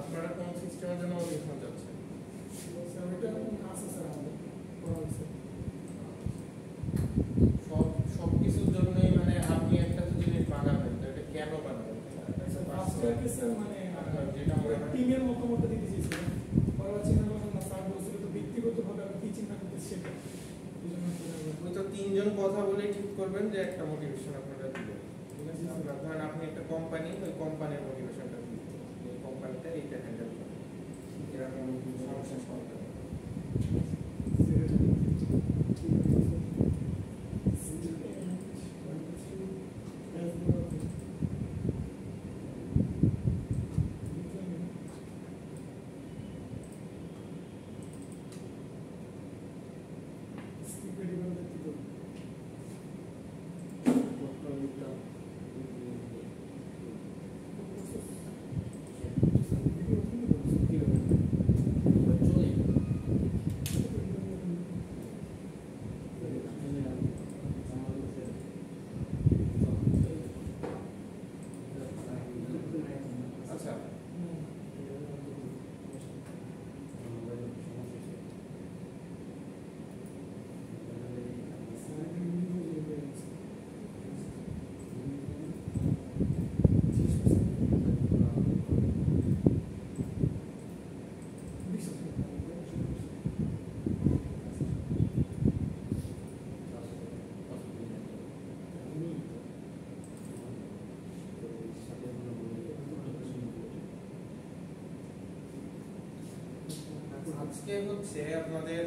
আপনারা কোন সিস্টেমের জন্য মোটিভেশন চাচ্ছেন? সব কিছুর জন্যই মানে আপনি একটা জিনিস বানাবেন, তো এটা কেন বানাবেন? টিমের মতামত দিতে চেয়েছিলাম, পরে চিন্তা করলাম না স্যার বলছিল তো ব্যক্তিগতভাবে আমি কি চিন্তা করতেছি সেটা ওই তো তিনজন কথা বলে ঠিক করবেন যে একটা মোটিভেশন আপনারা দিবেন। আপনার ধরেন আপনি একটা কোম্পানি, ওই কোম্পানির মোটিভেশনটা দিবেন, এই কোম্পানিটা এইটা হ্যান্ডেল করে এরকম সমস্যা সমাধান। আজকে হচ্ছে আপনাদের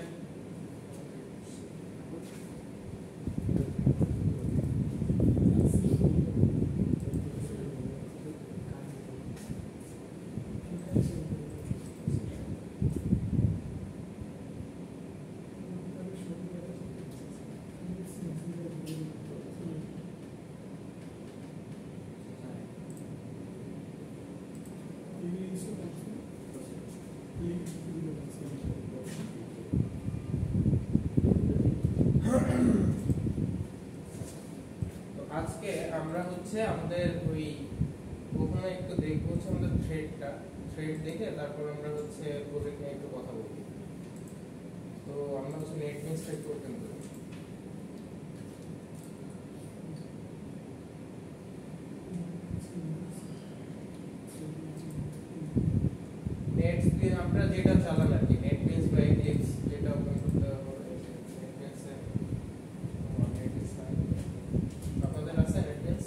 আজকে আমরা হচ্ছে আমাদের ওই প্রথমে একটু দেখবো হচ্ছে আমাদের থ্রেড দেখে তারপর আমরা হচ্ছে প্রজেক্ট নিয়ে একটু কথা বলবো। তো আমরা হচ্ছে নেটবিনসটা একটু ওপেন করি। নেটবিনস আপনারা যেটা চালান আর কি, নেটবিনস বা এক্স যেটা ওপেন করতে হবে। আপনাদের আছে নেটবিনস?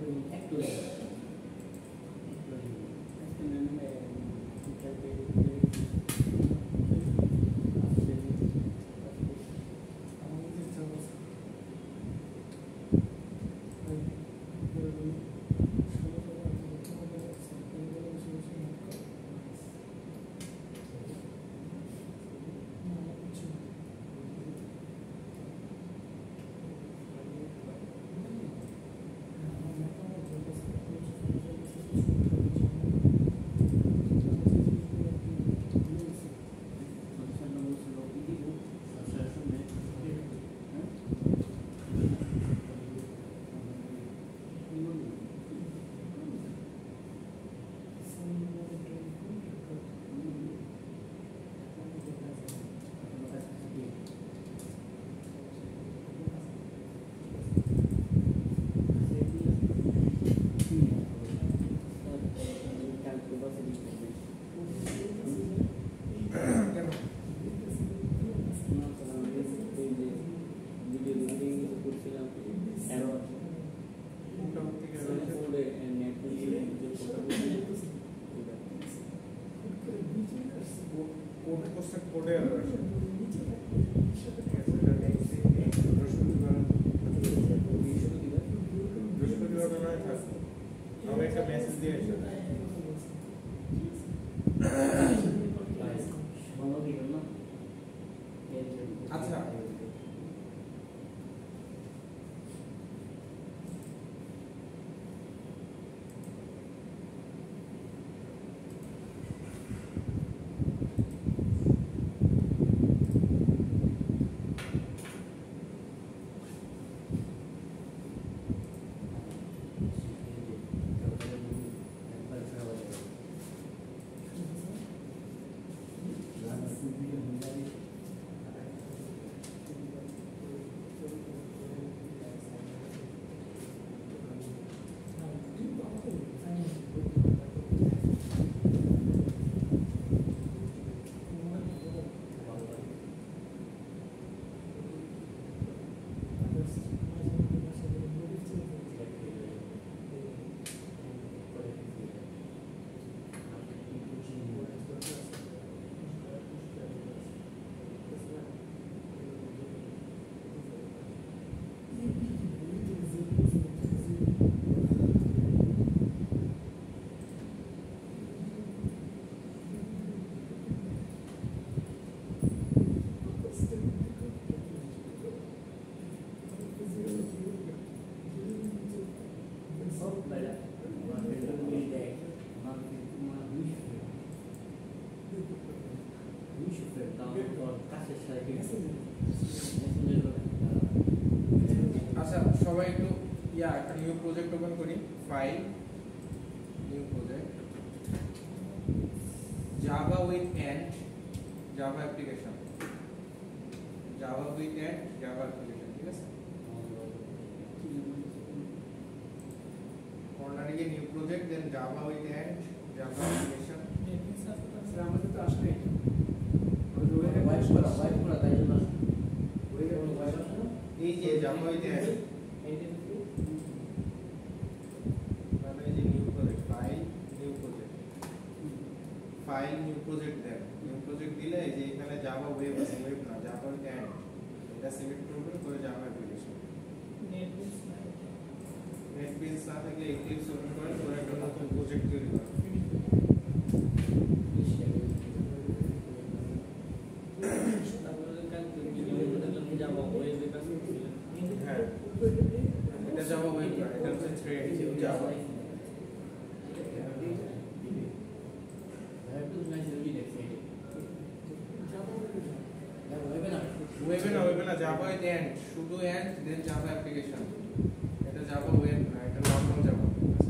আচ্ছা আচ্ছা সবাই একটু একটা নিউ প্রজেক্ট ওপেন করি file new project Java with Ant Java application Java with Ant Java application ঠিক আছে কর্নারে গিয়ে new project then Java with Ant Java application sir আমাদের তো আসলে এই যে Java with Ant file new project then new project দিলে এই যে এখানে জাভা ওয়েব আছে ওয়েব না জাভা উইথ এন্ড এটা সিলেক্ট করবেন করে জাভা অ্যাপ্লিকেশন নেটবিনস না থাকলে এক্লিপস ওপেন করেন করে একটা নতুন প্রজেক্ট তৈরি করেন হ্যাঁ এটা জাভা ওয়েব না এটা হচ্ছে থ্রেড জাভা ওয়েবে না জাভা উইথ এন্ড শুধু এন্ড দেন জাভা অ্যাপ্লিকেশন এটা জাভা ওয়েব না এটা নরমাল জাভা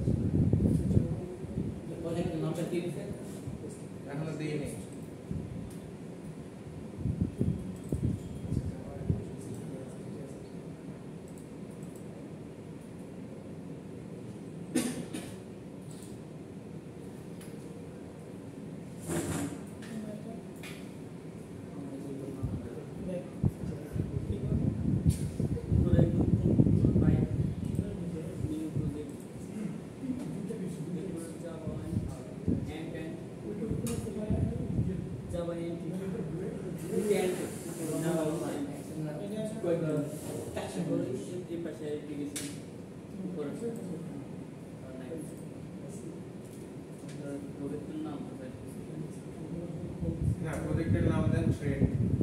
প্রজেক্ট নামটা কি দিছে এখনো দেইনি প্রজেক্টের নাম দেন থ্রেড।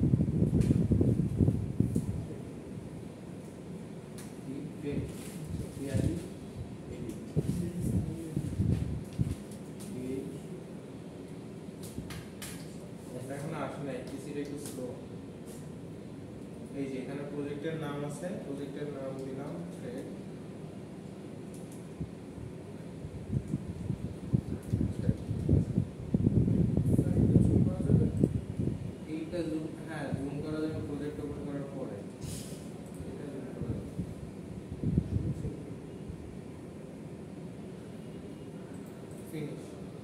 এখনো আসে নাই, পিসিটা একটু স্লো। এই যে এখানে প্রজেক্টের নাম আছে, প্রজেক্টের নাম দিলাম থ্রেড। এইটা জুম, হ্যাঁ জুম করা যাবে প্রজেক্ট ওপেন করার পরে। এটা জুম করা যাবে। ফিনিশ।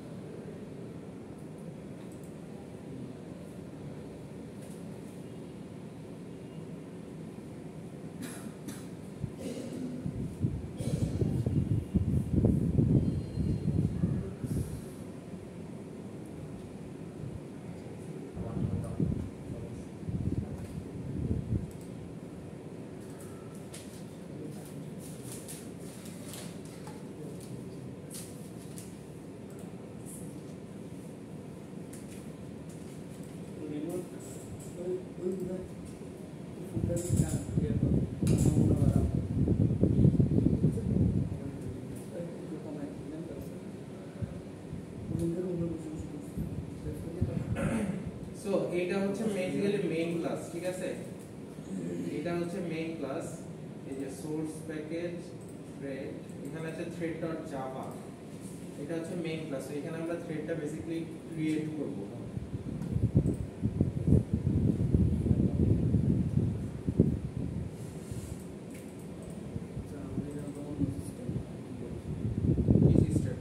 সো এটা হচ্ছে বেসিক্যালি মেইন ক্লাস, ঠিক আছে? এটা হচ্ছে মেইন ক্লাস। এই যে সোর্স প্যাকেজ থ্রেড, এখানে আছে thread.java, এটা হচ্ছে মেইন ক্লাস। এখানে আমরা থ্রেডটা বেসিক্যালি ক্রিয়েট করব। কি সিস্টেম?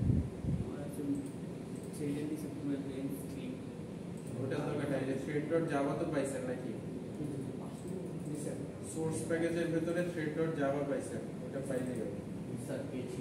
ওটা তো কাটা, এই যে thread.java তো পাইছেন নাকি? সোর্স প্যাকেজের ভিতরে thread.java পাইছেন, ওটা পাইলে গেল। স্যার পেয়েছি।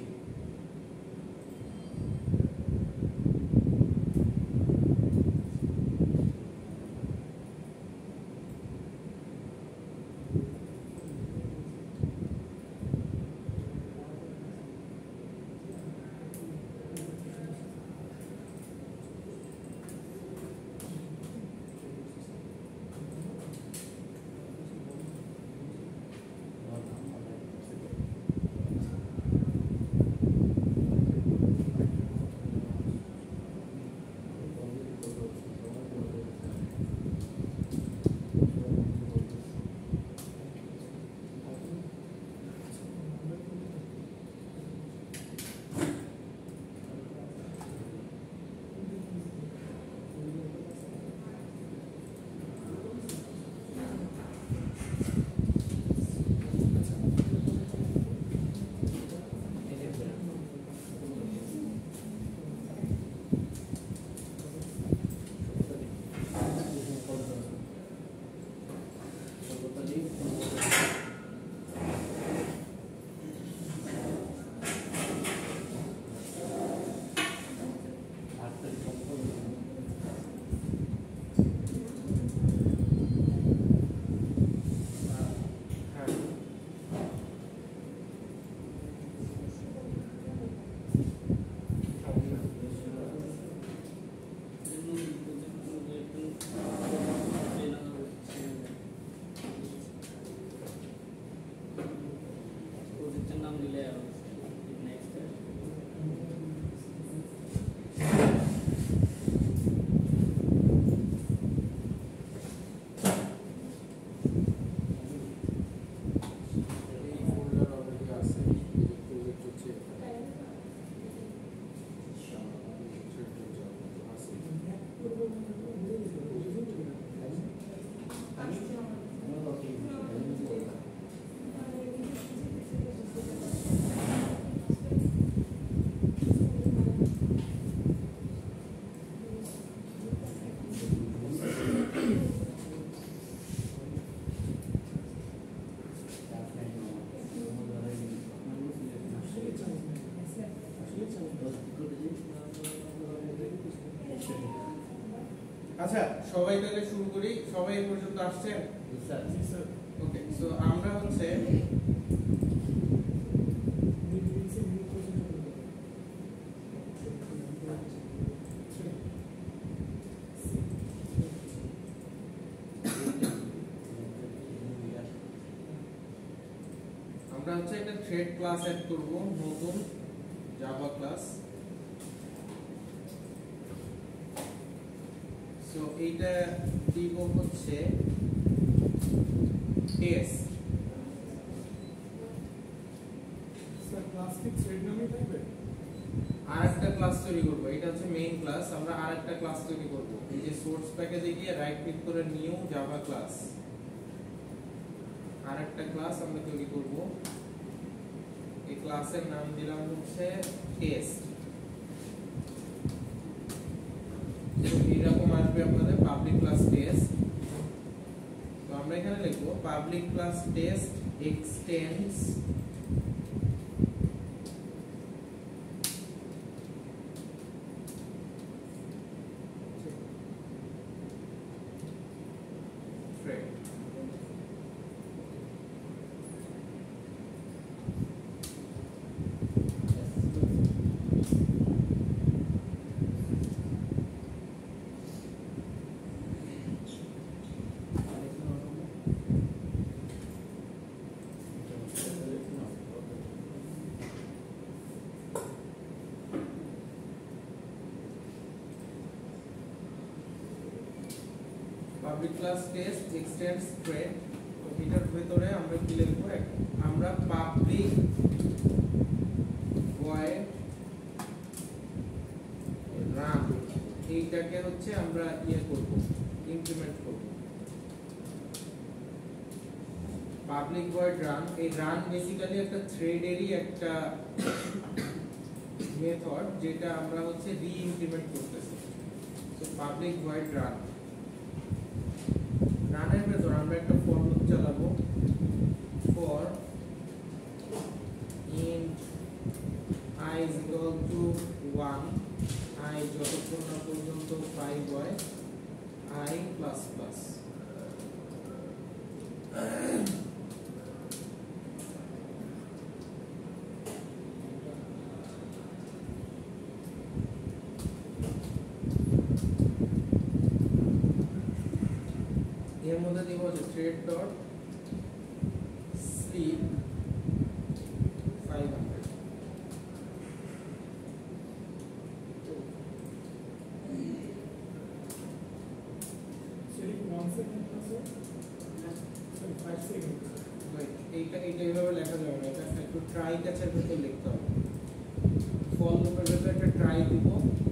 আচ্ছা সবাই তাহলে শুরু করি। সবাই এই পর্যন্ত আসছেন? ওকে, সো আমরা হচ্ছে থ্রেড ক্লাস অ্যাড করব, নতুন জাভা ক্লাস। সো এইটা দিব হচ্ছে টেস্ট। স্যার ক্লাস কি থ্রেড নামে থাকবে? আরেকটা ক্লাস তৈরি করব, এটা হচ্ছে মেইন ক্লাস। আমরা আরেকটা ক্লাস তৈরি করব। এই যে সোর্স প্যাকেজে গিয়ে রাইট ক্লিক করে নিউ জাভা ক্লাস, আরেকটা ক্লাস আমরা তৈরি করব। এই ক্লাসের নাম দিলাম হচ্ছে টেস্ট। এরকম আসবে আপনাদের পাবলিক ক্লাস টেস্ট। তো আমরা এখানে লিখব public class test extends thread। Public class test extends thread. তো এটার ভিতরে আমরা কি লিখব, আমরা পাবলিক ভয়েড রান এইটাকে হচ্ছে আমরা করব, ইমপ্লিমেন্ট করব। পাবলিক ভয়েড রান, এই রান বেসিক্যালি একটা থ্রেডেরই একটা মেথড যেটা আমরা হচ্ছে রি-ইমপ্লিমেন্ট করতেছি। সো পাবলিক ভয়েড রান, রানের ভেতর আমরা একটা ফর লুপ চালাবো, for int I is equal to 1, I যতক্ষণ না পর্যন্ত 5 হয়, I plus plus। এর মধ্যে দিব হচ্ছে থ্রেড ডট স্লিপ 500। সেটি 1 সেকেন্ড আছে, স্যার 5 সেকেন্ড। এইটা এইভাবে লেখা যাবে না, এটা একটু ট্রাই ক্যাচের ভেতর লিখতে হবে। ফর লুপের ভেতর একটা ট্রাই দিব,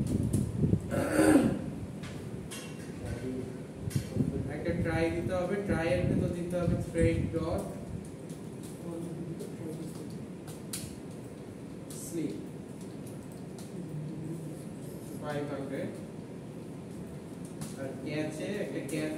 একটা ট্রাই দিতে হবে, ট্রাই এর ভেতর দিতে হবে থ্রেড ডট স্লিপ 500 আর ক্যাচে একটা ক্যাচ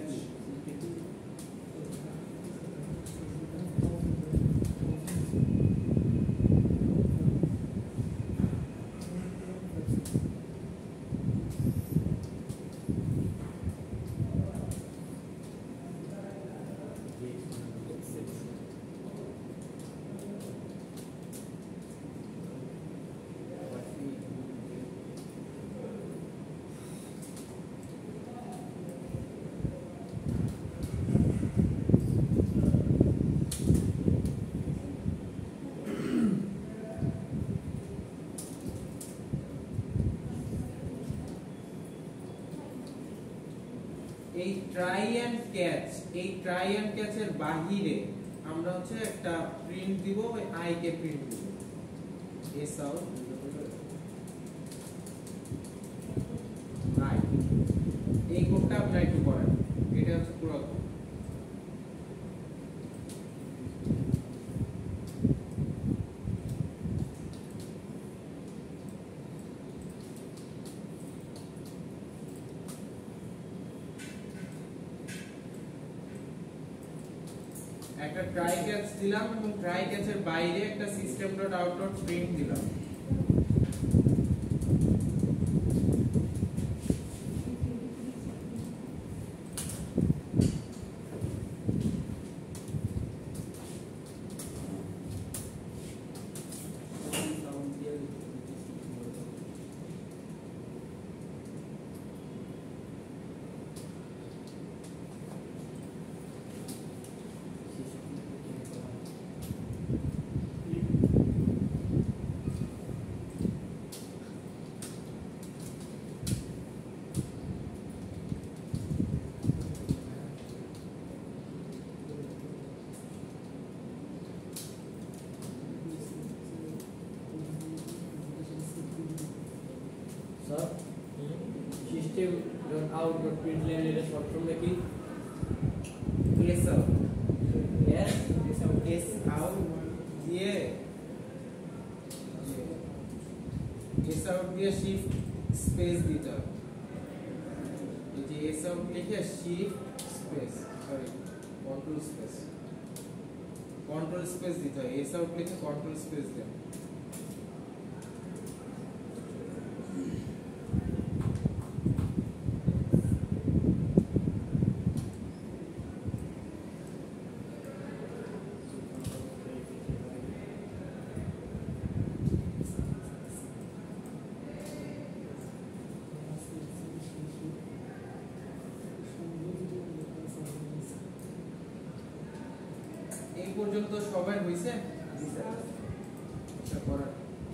এই ট্রাই এন্ড ক্যাচ, এই ট্রাই এন্ড ক্যাচের বাহিরে আমরা হচ্ছে একটা প্রিন্ট দিব, ওই আই কে প্রিন্ট দিব, এস আউট আই। এই কোডটা আপনি একটু করেন, এটা হচ্ছে পুরো কোড। একটা ট্রাই ক্যাচ দিলাম এবং ট্রাই ক্যাচের বাইরে একটা system dot out dot print দিলাম। Sir system dot out dot println এর শর্ট ফর্ম কি S out S S out দিয়ে এস আউট দিয়ে শিফট স্পেস দিতে হবে এই যে এস আউট লিখে shift space sorry control space দিতে হয় এস আউট লিখে কন্ট্রোল স্পেস দেন এই পর্যন্ত সবাই হইছে জি স্যার আচ্ছা করেন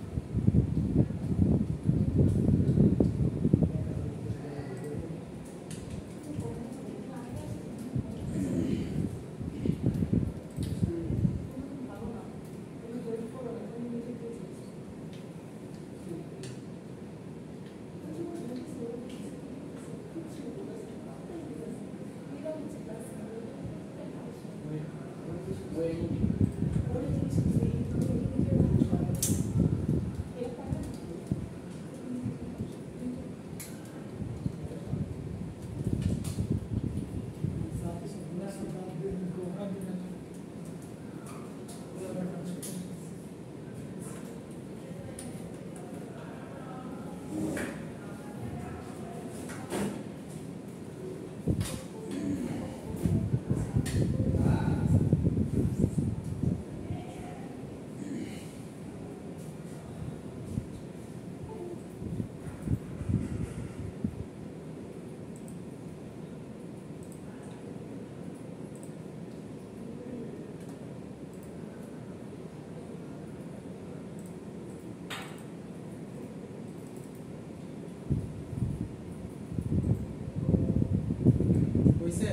হইছে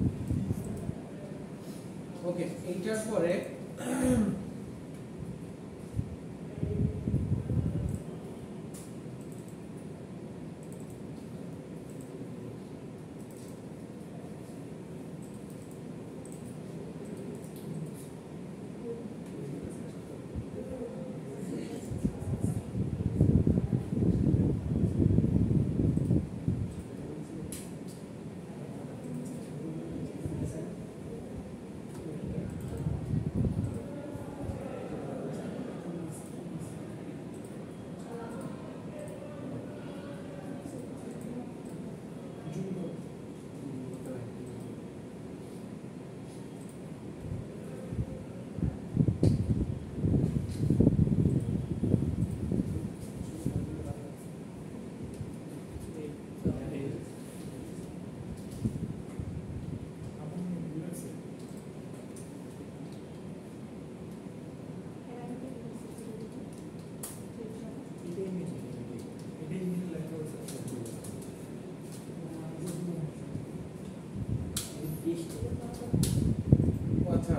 ওকে এইটার পরে আচ্ছা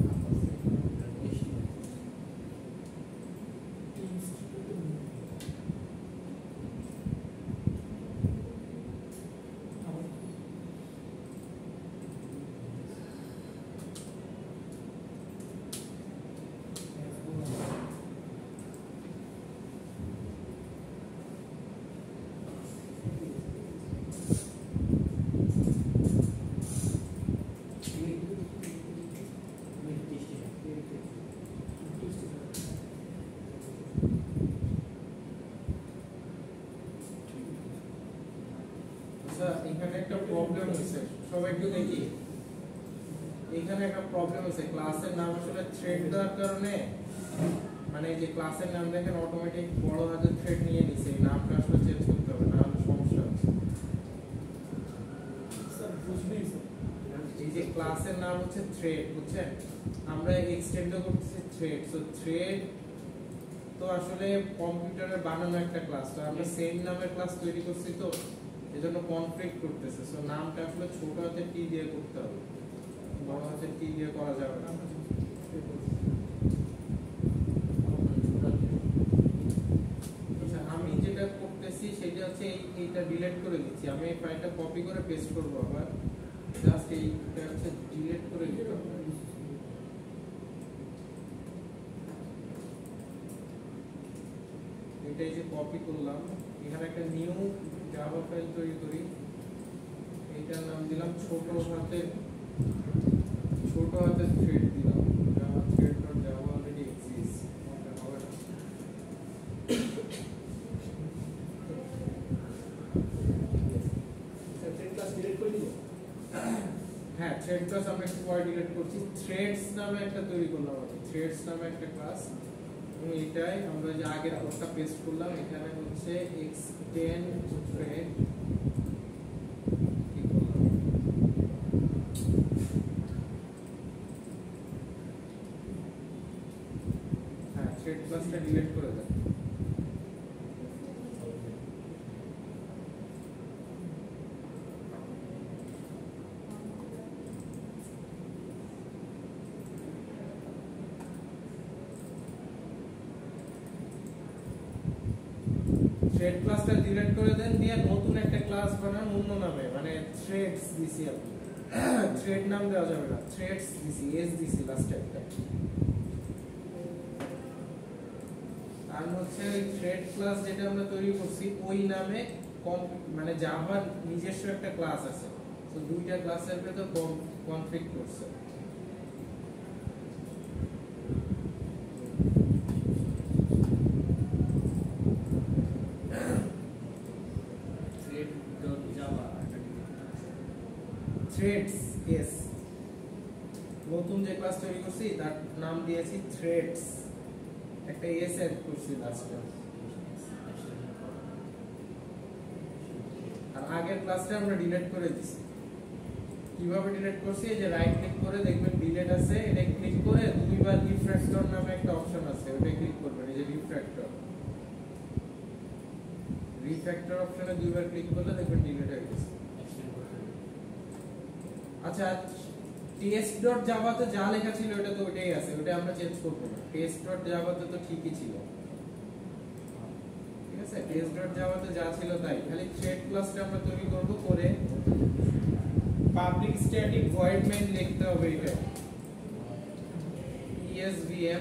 এখানে একটা প্রবলেম হয়েছে সবাই একটু দেখি এখানে একটা প্রবলেম হয়েছে ক্লাসের নাম আসলে থ্রেড দেওয়ার কারণে মানে যে ক্লাসের নাম দেখেন অটোমেটিক বড় হাতের থ্রেড নিয়ে নিছে এই নামটা আসলে চেঞ্জ করতে হবে না হলে সমস্যা আছে স্যার বুঝবেই স্যার এই যে ক্লাসের নাম হচ্ছে থ্রেড বুঝছেন আমরা এক্সটেন্ডও করতেছি থ্রেড সো থ্রেড তো আসলে কম্পিউটারে বানানো একটা ক্লাস তো আমরা সেম নামের ক্লাস তৈরি করছি তো এজন্য কনফ্লিক্ট করতেছে সো নামটা আসলে ছোট হাতের টি দিয়ে করতে হবে বড় হাতের টি দিয়ে করা যাবে না আচ্ছা আমি যেটা করতেছি সেটা হচ্ছে এইটা ডিলিট করে দিচ্ছি। আমি এই ফাইলটা কপি করে পেস্ট করব আবার, জাস্ট এইটা হচ্ছে ডিলিট করে দিলাম। এটা এই যে কপি করলাম, এখানে একটা নিউ জাভা ফাইল তৈরি করি, এইটার নাম দিলাম ছোট হাতে থ্রেড দিলাম, জাভা thread.java already exists, ওটা হবে না। থ্রেড ক্লাস ডিলিট করে দিব। হ্যাঁ, থ্রেড ক্লাস আমরা একটু পরে ডিলিট করছি। থ্রেডস নামে একটা তৈরি করলাম আমি, থ্রেডস নামে একটা ক্লাস, এবং এটাই আমরা যে আগের কোডটা পেস্ট করলাম, এখানে হচ্ছে extend thread কি করলাম, হ্যাঁ থ্রেড ক্লাসটা ডিলিট করে দেন। থ্রেড ক্লাসটা ডিলিট করে দেন, দিয়ে নতুন একটা ক্লাস বানান অন্য নামে, মানে থ্রেডস দিছি আপনি, থ্রেড নাম দেওয়া যাবে না, থ্রেডস দিছি, এস দিছি লাস্টে একটা। আর হচ্ছে ওই থ্রেড ক্লাস যেটা আমরা তৈরি করছি ওই নামে মানে জাভার নিজস্ব একটা ক্লাস আছে, তো দুইটা ক্লাসের ভেতর কনফিগ করছে। থ্রেডস এস, নতুন যে ক্লাস তৈরি করছি তার নাম দিয়েছি থ্রেডস, একটা এস এড করছি লাস্টে। আর আগের ক্লাসটা আমরা ডিলিট করে দিছি। কিভাবে ডিলিট করছি, এই যে রাইট ক্লিক করে দেখবেন ডিলিট আছে, এটা ক্লিক করে দুইবার রিফ্র্যাক্টর নামে একটা অপশন আছে, ওটা ক্লিক করবেন, এই যে রিফ্র্যাক্টর অপশনে দুইবার ক্লিক করলে দেখবেন ডিলিট হয়ে গেছে। আচ্ছা, test.java তে যা লেখা ছিল ওটা তো ওটাই আছে, ওটা আমরা চেঞ্জ করব না। test.java তে তো ঠিকই ছিল, ঠিক আছে, test.java তে যা ছিল তাই, খালি থ্রেড ক্লাসটা আমরা তৈরি করব, করে পাবলিক স্ট্যাটিক ভয়েড মেইন লিখতে হবে, এটা esvm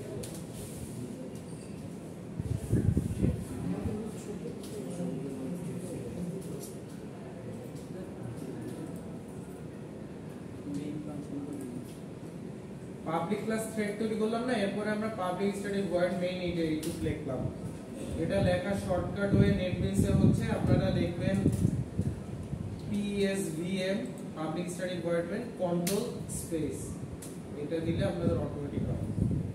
পাবলিক ক্লাস থ্রেড তৈরি করলাম না, এরপরে আমরা পাবলিক স্ট্যাটিক ভয়েড মেইন এইটুক লিখলাম। এটা লেখা শর্টকাট ওয়ে নেটবিনসে হচ্ছে আপনারা লিখবেন psvm public static void main control space, এটা দিলে আপনাদের অটোমেটিক হবে।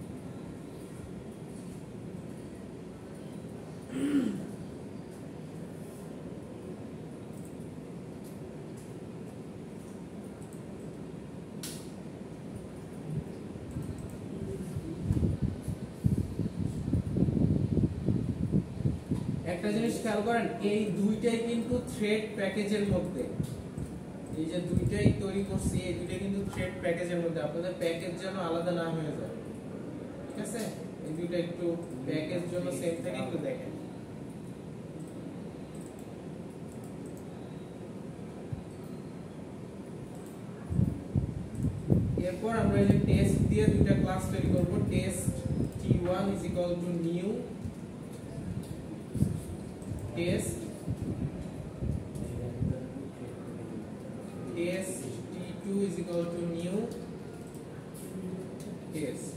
একটা জিনিস খেয়াল করেন, এই দুইটাই কিন্তু থ্রেড প্যাকেজের মধ্যে, এই যে দুইটাই তৈরি করছি এই দুইটা কিন্তু থ্রেড প্যাকেজের মধ্যে, আপনাদের প্যাকেজ যেন আলাদা না হয়ে যায়, ঠিক আছে, এই দুইটা একটু প্যাকেজ জন্য সেম থাকে, একটু দেখেন। এরপর আমরা এই যে টেস্ট দিয়ে দুইটা ক্লাস তৈরি করব, test t1 is equal to new test t2 is equal to new test।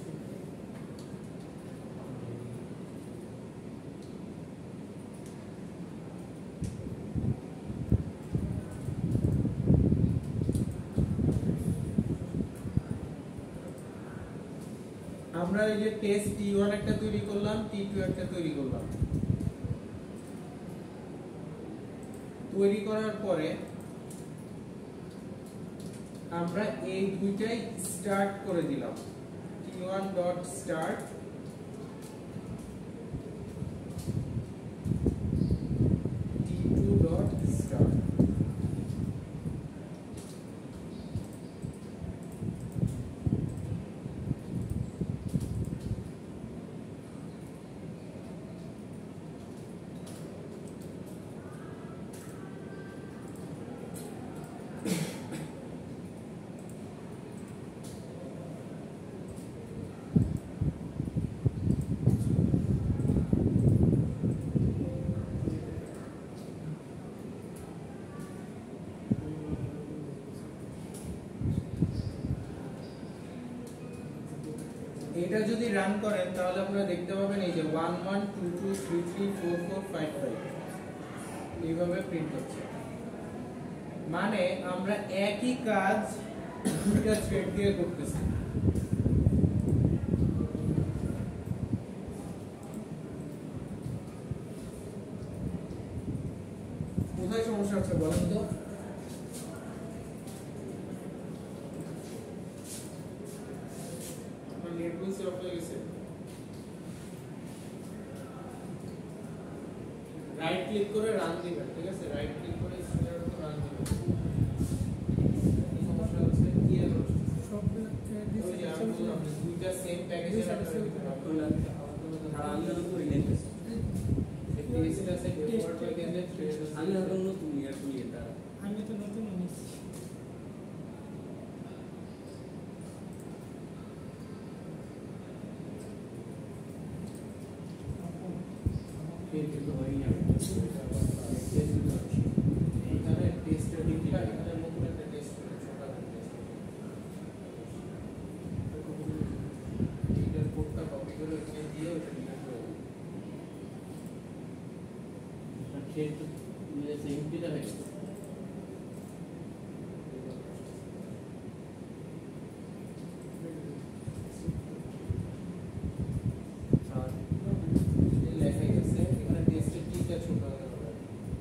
আমরা এই যে টেস্ট t1 একটা তৈরি করলাম, t2 একটা তৈরি করলাম, তৈরি করার পরে আমরা এই দুইটাই স্টার্ট করে দিলাম, t1.start t2.start। রান করেন তাহলে আপনারা দেখতে পাবেন এই যে 1 1 2 2 3 3 4 4 5 5 এইভাবে প্রিন্ট হচ্ছে। মানে আমরা একই কাজ দুইটা থ্রেড দিয়ে করতেছি। কোথায় সমস্যা হচ্ছে বলেন তো? আপনার নেট বলছে অফ হয়ে গেছে। রাইট ক্লিক করে রান দিবেন, ঠিক আছে? রাইট ক্লিক করে স্ক্রিনের উপর রান দিবেন। সমস্যা হচ্ছে কি এর সবগুলো ওই যে আমি বললাম যে দুইটা সেম প্যাকেজের একটা আমি হলো করিলেন টেস্ট আছে ডিফল্ট প্যাকেজে থ্রেড আমি হলো নতুন ইয়ার করি এটা আমি তো নতুন নিচ্ছি। পেজ তো হয়নি এখানে টেস্টের দিকটা এখানে নতুন একটা টেস্ট করে ছোট একটা টেস্ট এইটার কোডটা কপি করে এখানে দিয়ে ওটা ডিলিট করে দিন। পেজ তো সেম পেজ আছে লেখা গেছে এখানে টেস্টের দিকটা ছোট হতে হবে।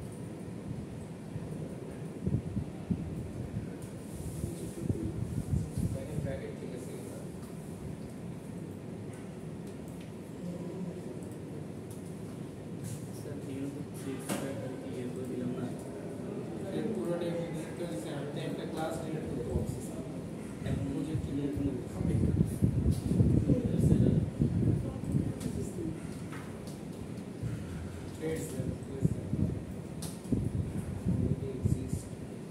দেখেন ব্র্যাকেট ঠিক আছে কিনা। স্যার ঠিক আছে কি এর করে দিলাম না এর পুরোটা আমি ডিলিট করে দিচ্ছি। আমি তো একটা ক্লাস ডিলিট করতে বলছি। এখন প্রজেক্ট কি নতুন Trades them, please them. Already exist.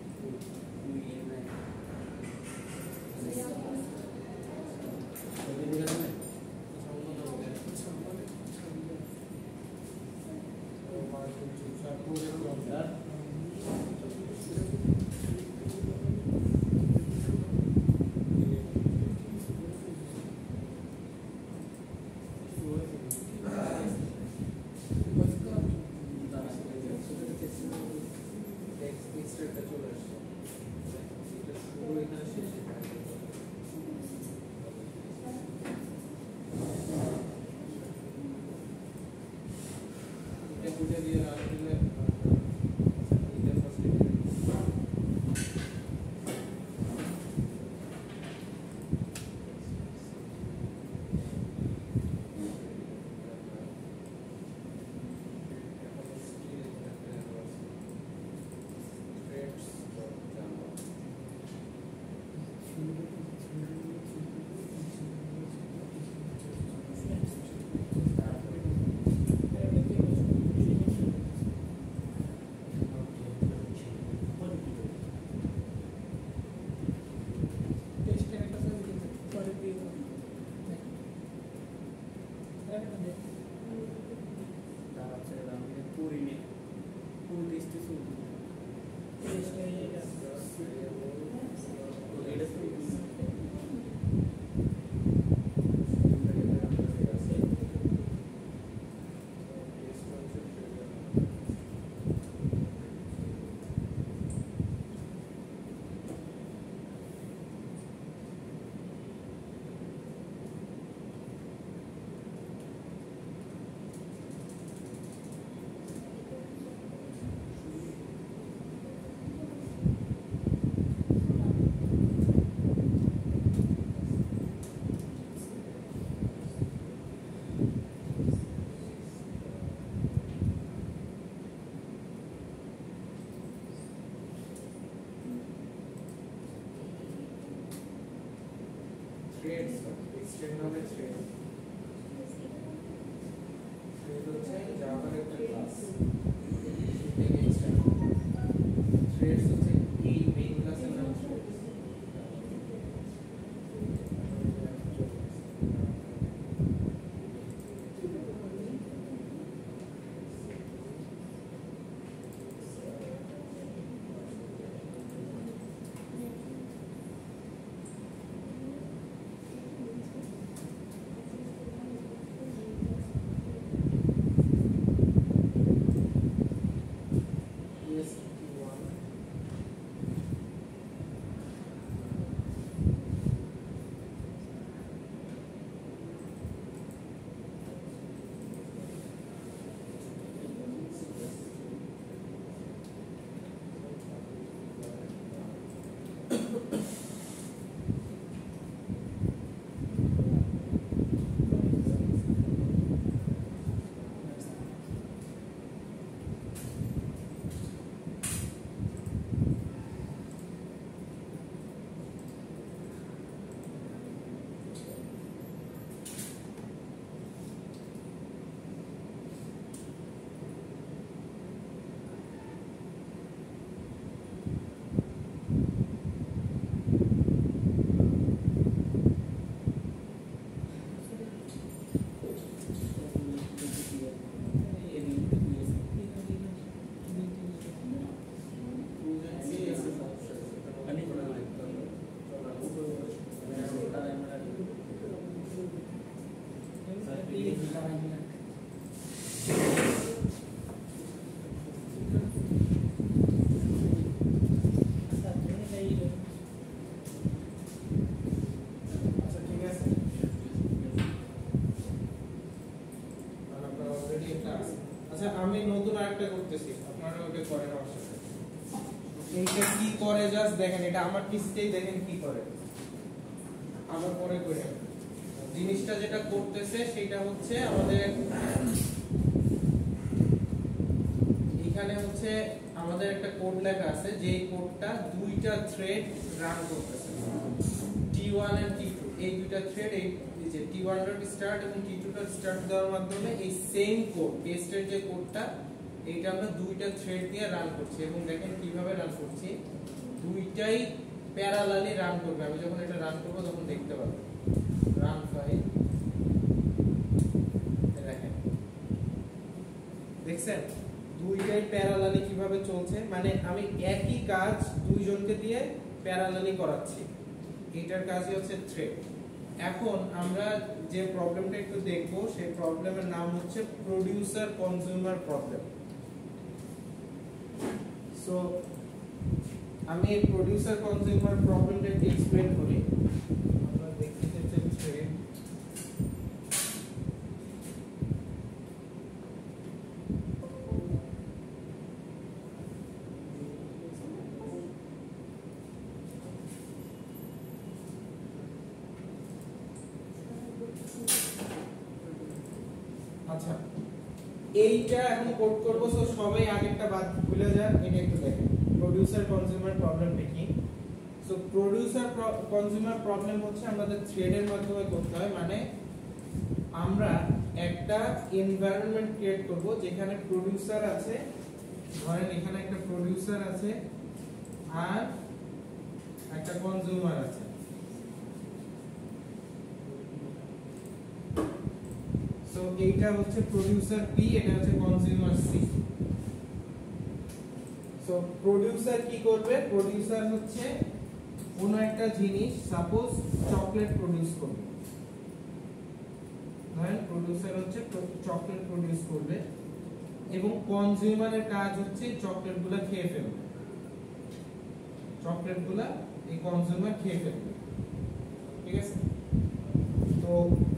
Extra চলে আসছে। এটা শুরু এখানে শেষ এখানে। এটা দুটো দিয়ে রান দিলে এটা ফার্স্ট টেস্টের একটা পরে দিয়ে দেবো। টেস্টে এটা থ্রেডস এক্সটেন্ড হবে থ্রেড। থ্রেড হচ্ছে জাভার একটা ক্লাস। এটাকে এক্সটেন্ড থ্রেডস হচ্ছে এই মেইন ক্লাসের নাম থ্রেড। আচ্ছা আমি নতুন আরেকটা করতেছি, আপনারা ওটা করেন আমার সাথে। এইটা কি করে জাস্ট দেখেন, এটা আমার পিসতেই দেখেন কি করে, আবার পরে করে জিনিসটা যেটা করতেছে সেটা হচ্ছে আমাদের এখানে হচ্ছে আমাদের একটা কোড লেখা আছে, যে কোডটা দুইটা থ্রেড রান করতেছে, T1 এন্ড T2, এই দুইটা থ্রেড এই যে T1 ডট স্টার্ট এবং T2 ডট স্টার্ট দেওয়ার মাধ্যমে এই সেম কোড টেস্টের যে কোডটা এইটা আমরা দুইটা থ্রেড দিয়ে রান করছি, এবং দেখেন কিভাবে রান করছি, দুইটাই প্যারালালি রান করবে। আমি যখন এটা রান করব তখন দেখতে পাবো রান ফাইল, দেখেন দেখছেন দুইটাই প্যারালালি কিভাবে চলছে, মানে আমি একই কাজ দুইজনকে দিয়ে প্যারালালি করাচ্ছি, এটার কাজই হচ্ছে থ্রেড। এখন আমরা যে প্রবলেমটা একটু দেখব, সেই প্রবলেমের নাম হচ্ছে প্রোডিউসার কনজিউমার প্রবলেম। সো আমি এই প্রোডিউসার কনজিউমার প্রবলেমটা একটু এক্সপ্লেইন করি। আমরা দেখতে চাচ্ছি থ্রেড, আচ্ছা এইটা এখন কোড করব। সো সবাই আগেরটা বাদ ভুলে যান, এটা একটু দেখেন প্রোডিউসার কনজিউমার প্রবলেমটা কি। সো প্রোডিউসার কনজিউমার প্রবলেম হচ্ছে আমাদের থ্রেডের মাধ্যমে করতে হয়, মানে আমরা একটা এনভায়রনমেন্ট ক্রিয়েট করব যেখানে প্রোডিউসার আছে, ধরেন এখানে একটা প্রোডিউসার আছে আর একটা কনজিউমার আছে। সো এইটা হচ্ছে প্রোডিউসার পি, এটা হচ্ছে কনজিউমার সি। সো প্রোডিউসার কি করবে, প্রোডিউসার হচ্ছে কোন একটা জিনিস, সাপোজ চকলেট প্রোডিউস করবে, ধরেন প্রোডিউসার হচ্ছে চকলেট প্রোডিউস করবে, এবং কনজিউমারের কাজ হচ্ছে চকলেটগুলো খেয়ে ফেলবে, চকলেটগুলো এই কনজিউমার খেয়ে ফেলবে, ঠিক আছে। তো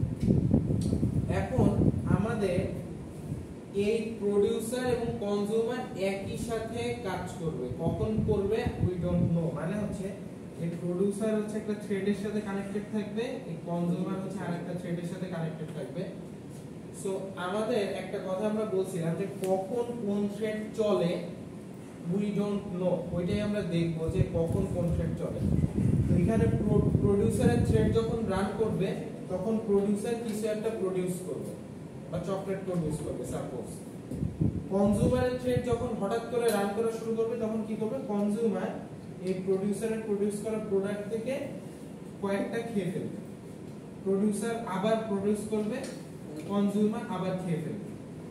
এখন আমাদের এই প্রোডিউসার এবং কনজিউমার একই সাথে কাজ করবে, কখন করবে উই ডোন্ট নো, মানে হচ্ছে এই প্রোডিউসার হচ্ছে একটা থ্রেডের সাথে কানেক্টেড থাকবে, এই কনজিউমার হচ্ছে আরেকটা থ্রেডের সাথে কানেক্টেড থাকবে। সো আমাদের একটা কথা আমরা বলছিলাম যে কখন কোন থ্রেড চলে উই ডোন্ট নো, ওইটাই আমরা দেখব যে কখন কোন থ্রেড চলে। তো এখানে প্রোডিউসারের থ্রেড যখন রান করবে তখন প্রোডিউসার কিছু একটা প্রোডিউস করবে বা চকলেট প্রোডিউস করবে সাপোজ। কনজিউমারের থ্রেড যখন হঠাৎ করে রান করা শুরু করবে তখন কি করবে, কনজিউমার এই প্রোডিউসারের প্রোডিউস করা প্রোডাক্ট থেকে কয়েকটা খেয়ে ফেলবে, প্রোডিউসার আবার প্রোডিউস করবে, কনজিউমার আবার খেয়ে ফেলবে।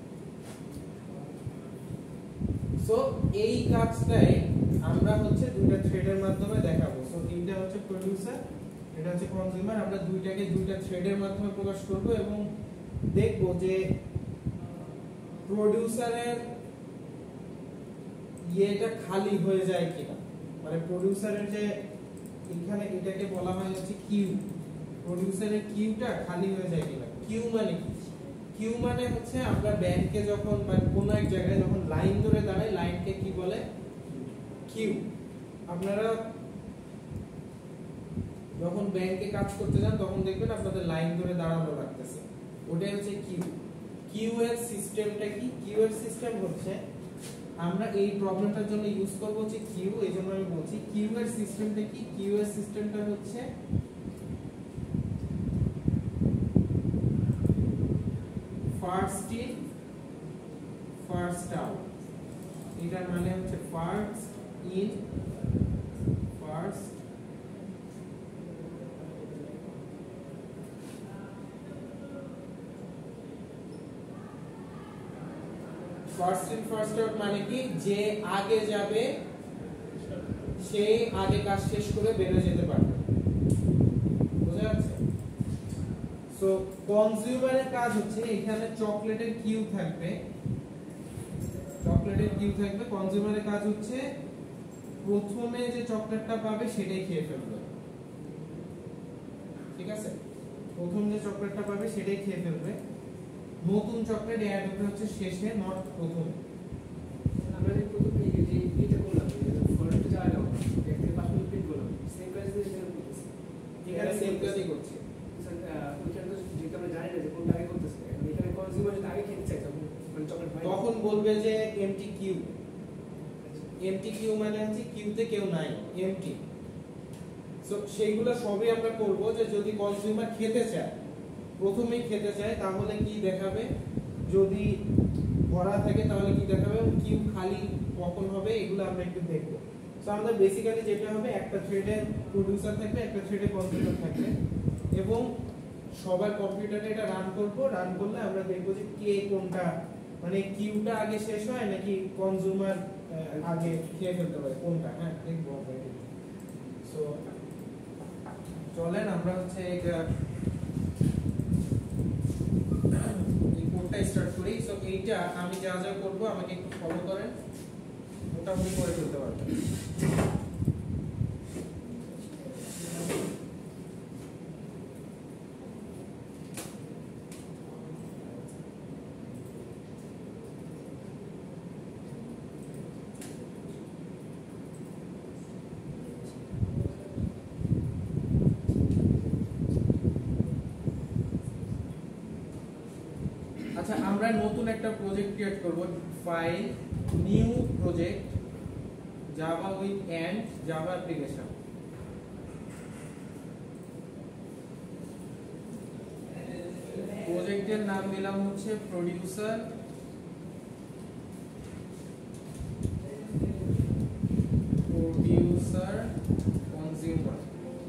সো এই কাজটাই আমরা হচ্ছে দুইটা থ্রেডের মাধ্যমে দেখাবো। সো এইটা হচ্ছে প্রোডিউসার, এটা হচ্ছে কনজিউমার, আমরা দুইটাকে দুইটা থ্রেডের মাধ্যমে প্রকাশ করব এবং দেখব যে প্রোডিউসারের এটা খালি হয়ে যায় কিনা, মানে প্রোডিউসারের যে এখানে এটাকে বলা হয় হচ্ছে কিউ, প্রোডিউসারের কিউটা খালি হয়ে যায় কিনা। কিউ মানে কি, কিউ মানে হচ্ছে আমরা ব্যাংকে যখন মানে কোনো এক জায়গায় যখন লাইন ধরে দাঁড়াই, লাইনকে কি বলে, কিউ। আপনারা যখন ব্যাংকে কাজ করতে যান তখন দেখবেন আপনাদের লাইন ধরে দাঁড়ানো লাগতেছে, ওটাই হচ্ছে কিউ। কিউ এর সিস্টেমটা কি, কিউ এর সিস্টেম হচ্ছে আমরা এই প্রবলেমটার জন্য ইউজ করব হচ্ছে কিউ, এইজন্য আমি বলছি কিউ এর সিস্টেমটা কি। কিউ এর সিস্টেমটা হচ্ছে ফার্স্ট ইন ফার্স্ট আউট, এটার মানে হচ্ছে first in first first in first out মানে কি, যে আগে যাবে সে আগে কাজ শেষ করে বেরিয়ে যেতে পারবে, বুঝা যাচ্ছে। সো কনজিউমারের কাজ হচ্ছে এখানে চকলেটের কিউ থাকবে, চকলেটের কিউ থাকবে, কনজিউমারের কাজ হচ্ছে প্রথমে যে চকলেটটা পাবে সেটাই খেয়ে ফেলবে, ঠিক আছে, প্রথম যে চকলেটটা পাবে সেটাই খেয়ে ফেলবে। নতুন চক্রের অ্যাড হবে হচ্ছে শেষে, নট প্রথমে। আমরা যে প্রথমে এই যে এটা করলাম, ফরম্যাটে যাওয়া গেল, এক থেকে 5 মিনিট প্রিন্ট করলাম, সেম কাজ দিয়ে সেম করতেছি। এখানে সেম কাজই করছে। ওইখানে তো যেটা আমরা জানি না যে কোনটা আগে করতেছে, এখন এখানে কনজিউমার যদি আগে খেতে চাই তখন মানে চকলেট পাই না। তখন বলবে যে এমটি কিউ। এমটি কিউ মানে হচ্ছে কিউতে কেউ নাই, এমটি। সো সেইগুলো সবই আমরা করব যে যদি কনজিউমার খেতে চায়, প্রথমেই খেতে চায়, তাহলে কি দেখাবে, যদি ভরা থাকে তাহলে কি দেখাবে, কিউ খালি কখন হবে, এগুলো আমরা একটু দেখব। সো আমাদের বেসিক্যালি যেটা হবে, একটা থ্রেডে প্রোডিউসার থাকবে, একটা থ্রেডে কনজিউমার থাকবে, এবং সবার কম্পিউটারে এটা রান করব। রান করলে আমরা দেখব যে কে কোনটা, মানে কিউটা আগে শেষ হয় নাকি কনজিউমার আগে খেয়ে ফেলতে পারে, কোনটা। হ্যাঁ, দেখবো আমরা। সো চলেন আমরা হচ্ছে এই কোডটা স্টার্ট করি। সো এইটা আমি যা যা করব আমাকে একটু ফলো করেন, মোটামুটি করে ফেলতে পারবেন। আচ্ছা, আমরা নতুন একটা প্রজেক্ট ক্রিয়েট করব। File, new project, Java with Ant Java application. প্রজেক্টের নাম দিলাম হচ্ছে প্রোডিউসার কনজিউমার।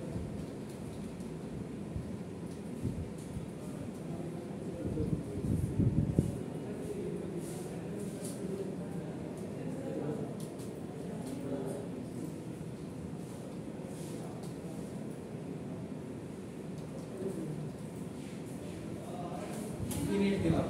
ইনিট দিলাম।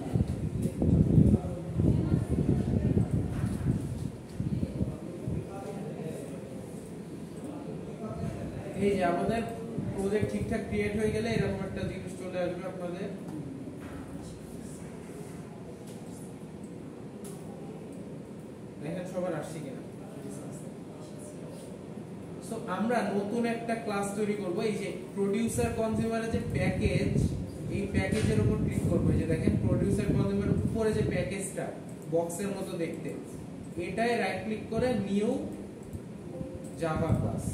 এই যে আমাদের প্রজেক্ট ঠিকঠাক ক্রিয়েট হয়ে গেলে এরকম একটা জিনিস চলে আসবে আপনাদের। দেখেন সবার আসছে কিনা। সো আমরা নতুন একটা ক্লাস তৈরি করব। এই যে প্রোডিউসার কনজিউমারের যে প্যাকেজ, এই প্যাকেজের উপর ক্লিক করব। এই যে দেখেন প্রোডিউসার কনজিউমারের উপরে যে প্যাকেজটা বক্সের মতো দেখতে, এটায় রাইট ক্লিক করে নিউ জাভা ক্লাস।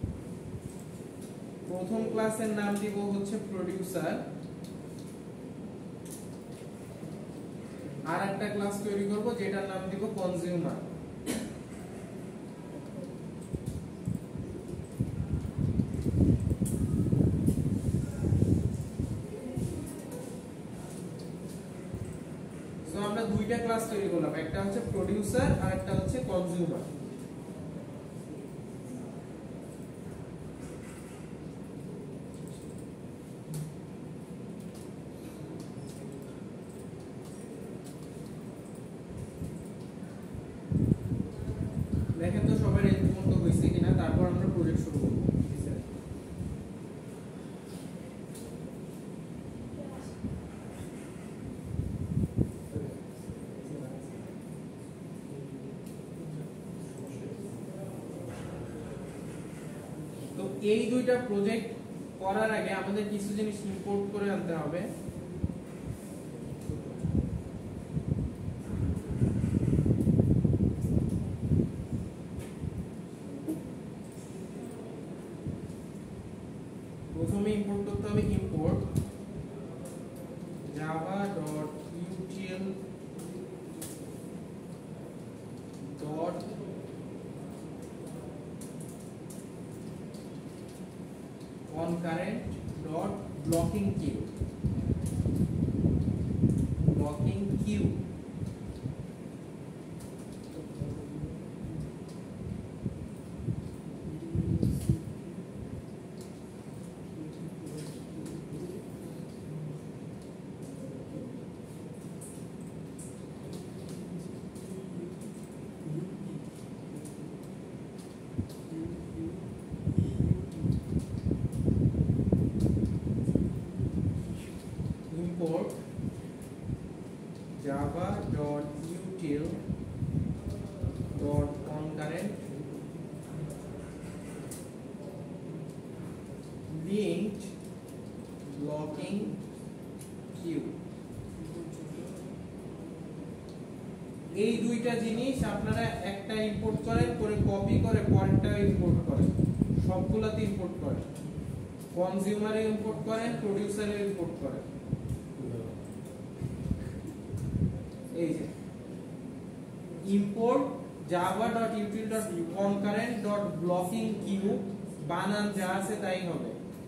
প্রথম ক্লাসের নাম দিব হচ্ছে প্রোডিউসার, আর একটা ক্লাস তৈরি করব যেটার নাম দিব কনজিউমার। সো আমরা দুইটা ক্লাস তৈরি করলাম, একটা হচ্ছে প্রোডিউসার আর একটা হচ্ছে কনজিউমার। দেখেন তো সবার এই পর্যন্ত হয়েছে কিনা, তারপর আমরা প্রজেক্ট শুরু করব। তো এই দুইটা প্রজেক্ট করার আগে আমাদের কিছু জিনিস ইম্পোর্ট করে আনতে হবে। প্রথমে ইম্পোর্ট করতে হবে import java.util dot concurrent dot blocking queue import এই দুইটা জিনিস আপনারা একটা ইম্পোর্ট করেন, করে কপি করে পরেরটা ইম্পোর্ট করেন, সবগুলাতে ইম্পোর্ট করেন, কনজিউমারে ইম্পোর্ট করেন, প্রোডিউসারে ইম্পোর্ট করেন। এই যে import java.util.concurrent.blocking queue, বানান যা আছে তাই হবে।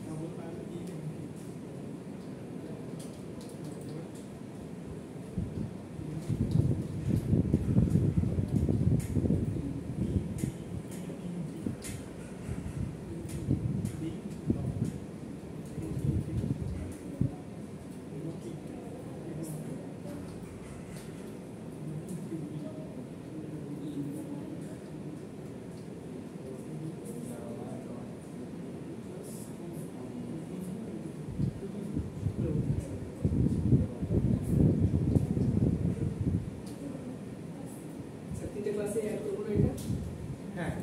তিনটে ক্লাসে অ্যাড করবো না এটা? হ্যাঁ,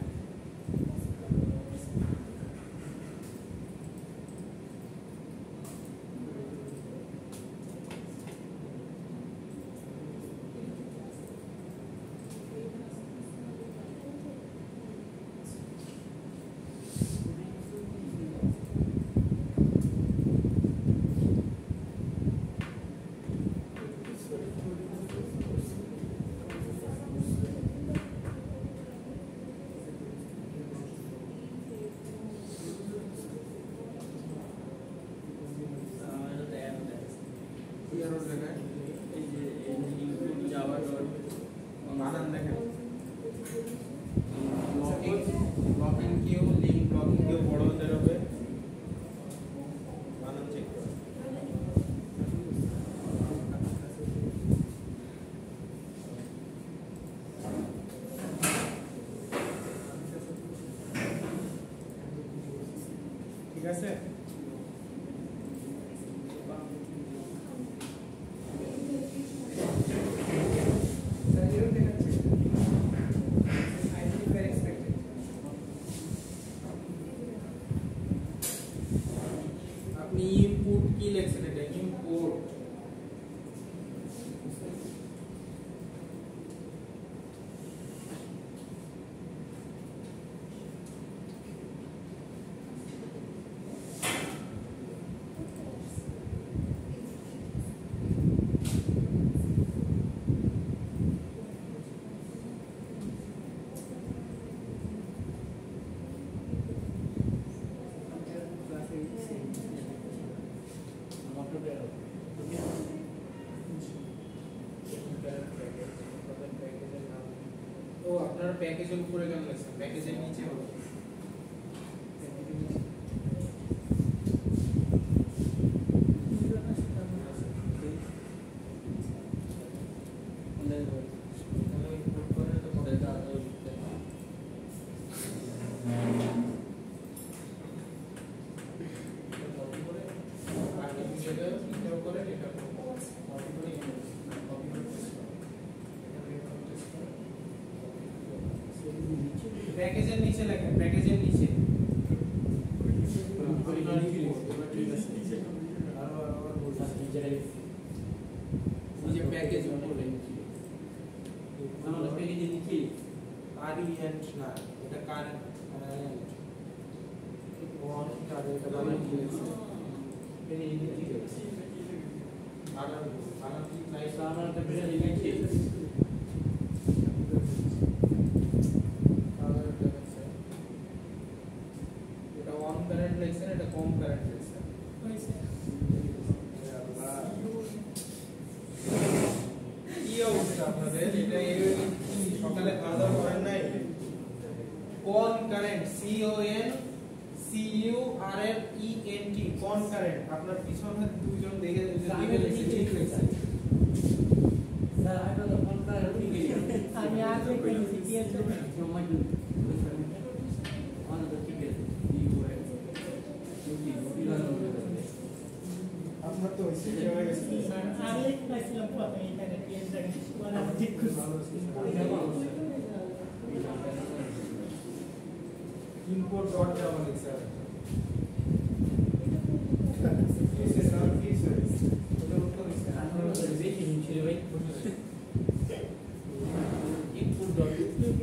বানান দেখেন, blocking queue, link blocking queue বড় হতে হবে, বানান চেক করুন। ঠিক আছে, স্যার এরকম দেখাচ্ছে identifier expected। আপনি ইনপুট কি লিখছেন, এটা ইম্পোর্ট, ক্লাসে সেম ও আপনারা প্যাকেজের উপরে কেন লিখছেন, প্যাকেজের নিচে হবে। প্যাকেজের নিচে লেখেন, প্যাকেজের নিচে ওই যে প্যাকেজ উপরে আমাদের প্যাকেজের নিচে আরিয়েন্ট না, এটা কারেন্ট ওয়ান কারেন্ট বানান কি আছে প্যাকেজের নিচে বানান বানান কি নাই, বানানটা প্যাকেজের নিচে এটা ওয়ান কারেন্ট লেখছেন, এটা কম কারেন্ট লেখছেন। কি অবস্থা আপনাদের, এটা সকালে খাওয়া দাওয়া করেন নাই? Concurrent, CONCURRENT, concurrent. আপনার পিছনে দুইজন দেখে দেখে লিখছে, ঠিক লিখছে। আমি আগে পেয়েছি কি আছে আপনার তো হয়েছে হয়ে গেছে আমি পাইছিলাম প্রথমে এখানে পিএস জায়গা মানে ঠিক ইম্পোর্ট ডট জাভা লিখছে। বেশি ছিল ভাই ইনপুট ডট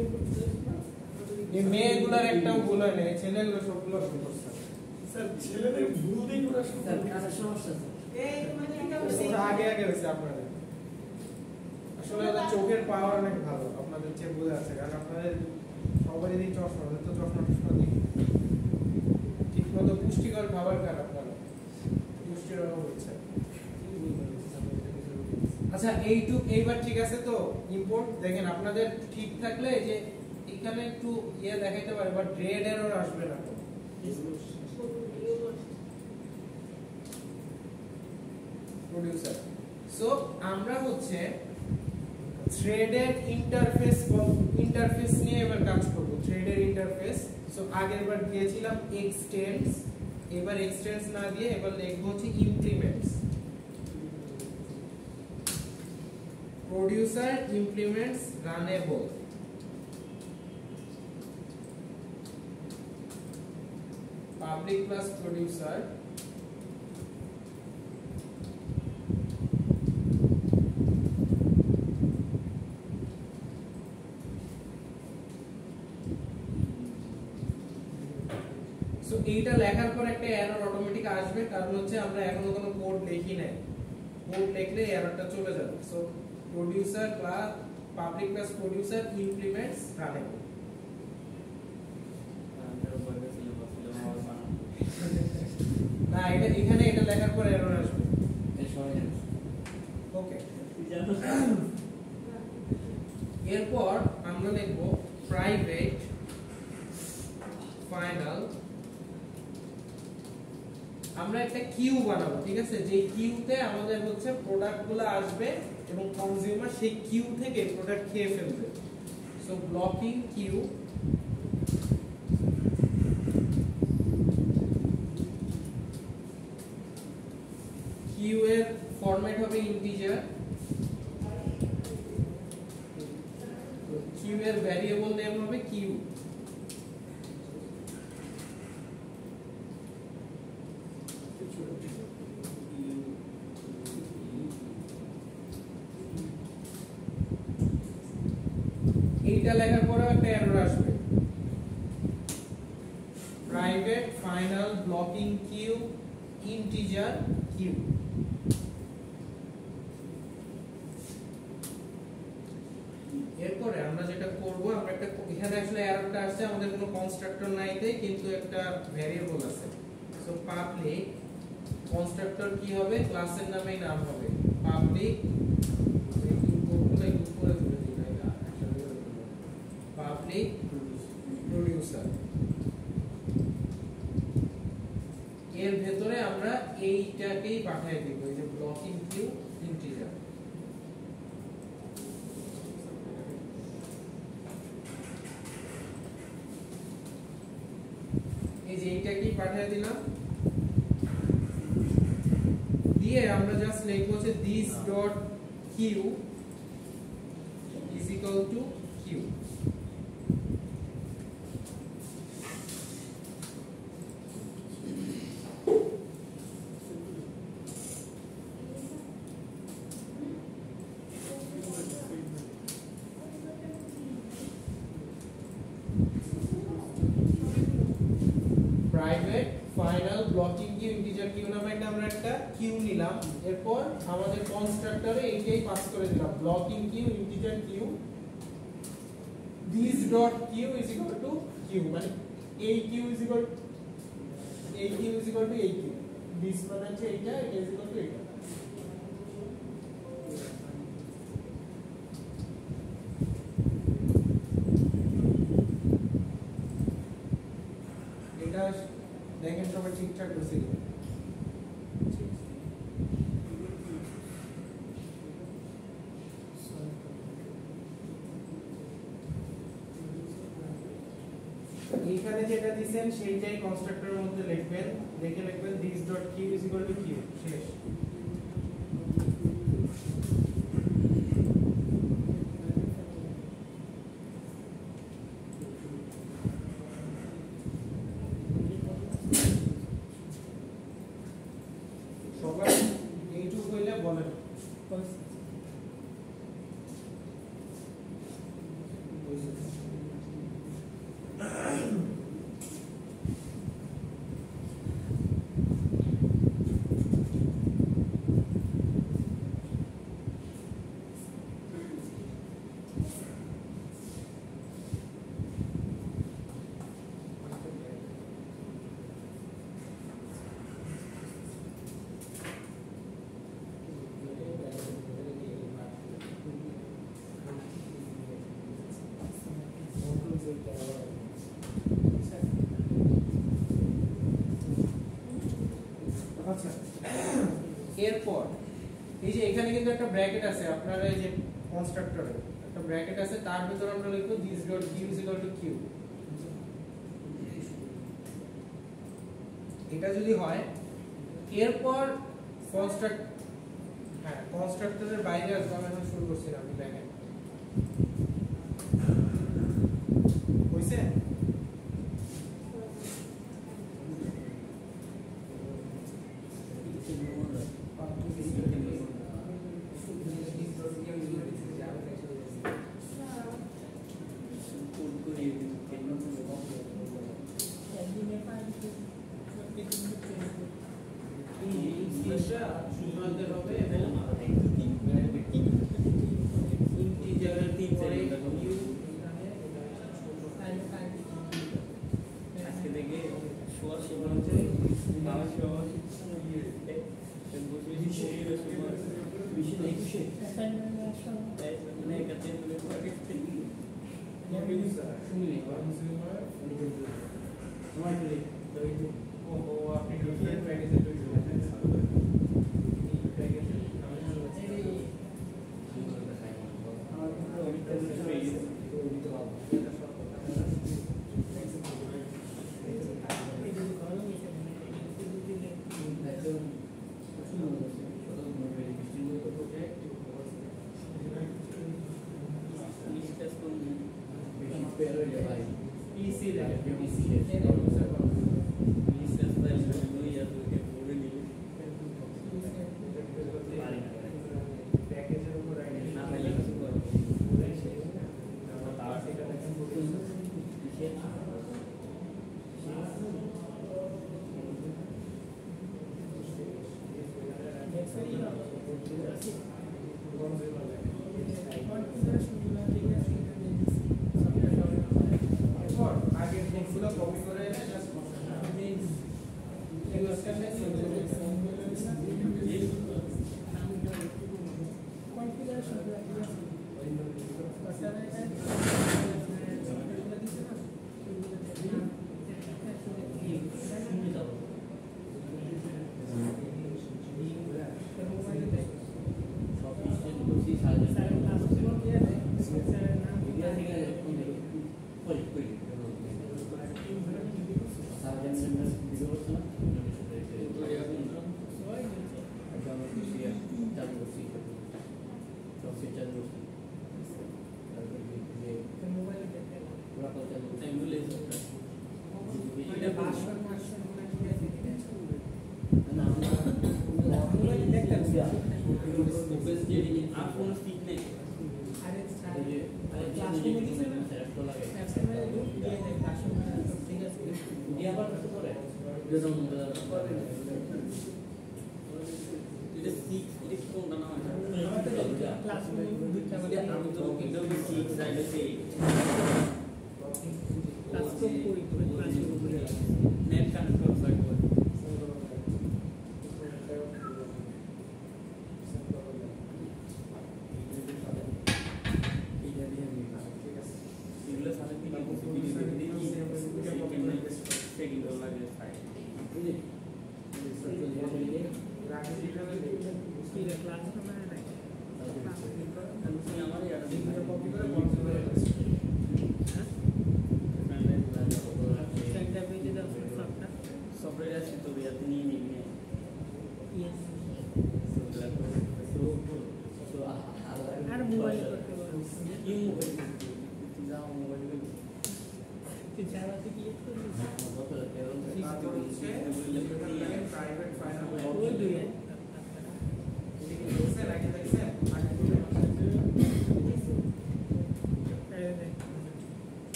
এই মেয়েগুলোর একটাও ভুল হয় না, ছেলেগুলো সবগুলো ভুল করছে। স্যার ছেলেদের ভুল দিয়ে ওরা শুরু স্যার করে। কাজের সমস্যা স্যার ওরা আগে আগে হয়েছে আপনাদের। আসলে ওদের চোখের পাওয়ার অনেক ভালো, আপনাদের চেয়ে বোঝা যাচ্ছে, কারণ আপনাদের সবারই দিন চশমা, ওদের তো চশমা দেখি ঠিক মতো পুষ্টিকর খাবার খান আপনারা, পুষ্টির অভাব হচ্ছে। আচ্ছা এইবার ঠিক আছে তো? ইম্পোর্ট দেখেন আপনাদের ঠিক থাকলে যে এখানে একটু ইয়ে দেখাইতে পারে, বাট গ্রেড এরর আসবে না কোনো। প্রোডিউসার। সো আমরা হচ্ছে থ্রেডের ইন্টারফেস নিয়ে এবার কাজ করব। থ্রেডের ইন্টারফেস। সো আগেরবার দিয়েছিলাম এক্সটেন্ডস, এবার এক্সটেন্ডস না দিয়ে এবার লিখব হচ্ছে implements. Producer implements runnable. Public plus producer এইটা লেখার পর একটা এরর অটোমেটিক আসবে, কারণ হচ্ছে আমরা এখনো কোনো কোড লিখি নাই। কোড লিখলে এররটা চলে যাবে। So producer plus public plus producer implements runnable. না এটা এখানে এটা লেখার পর এরর আসবে। ওকে, এরপর আমরা লিখব প্রাইভেট ফাইনাল। আমরা একটা কিউ বানাবো, ঠিক আছে? যে কিউতে আমাদের হচ্ছে প্রোডাক্টগুলো আসবে এবং কনজিউমার সেই কিউ থেকে প্রোডাক্ট খেয়ে ফেলবে। সো ব্লকিং কিউ, কিউ এর ফরম্যাট হবে ইন্টিজার, কিউ এর ভ্যারিয়েবল নেম হবে কিউ। এইটা লেখার পরে একটা এরর আসবে। Private final blocking queue integer queue. এরপরে আমরা যেটা করব, আমরা একটা এখানে আসলে এররটা আসছে, আমাদের কোনো কনস্ট্রাক্টর নাই তাই, কিন্তু একটা ভ্যারিয়েবল আছে। সো পাবলিক কনস্ট্রাক্টর কি হবে? ক্লাসের নামেই নাম হবে পাবলিক। Public producer. এর ভেতরে আমরা এইটাকেই পাঠিয়ে দিব, এই যে ব্লকিং কিউ ইন্টিজার। এই যে এইটাকেই পাঠিয়ে দিলাম, দিয়ে আমরা জাস্ট লিখব হচ্ছে this dot q is equal to q। Private final blocking queue integer queue নামে আমরা একটা কিউ নিলাম। এরপর আমাদের কনস্ট্রাক্টরে এইটাই পাস করে দিলাম, blocking queue integer queue this dot q is equal to q, মানে এই q is equal to এই q, this মানে হচ্ছে এইটা, এটা is equal to এইটা। এটা দেখেন সবাই ঠিকঠাক করছে কিনা। এইখানে যেটা দিবেন সেইটাই কনস্ট্রাক্টরের মধ্যে লিখবেন, লিখবেন this dot q is equal to q, শেষ। সবাই এইটুকু হইলে বলেন। আচ্ছা, এরপর এই যে এখানে কিন্তু একটা ব্র্যাকেট আছে আপনার এই যে কনস্ট্রাক্টরে একটা ব্র্যাকেট আছে, তার ভিতরে আমরা লিখব this dot q is equal to q। এটা যদি হয় এরপর কনস্ট্রাক্টরের বাইরে আসবো। আমি এখন শুরু করছি না, আপনি দেখেন হইছে। শুধুমাত্র হবে এবং ইন্টিজারের তিন পরে ইউ আজকে থেকে শোয়ার সময় হচ্ছে বাবা শোয়ার আগের নোটগুলো কপি করে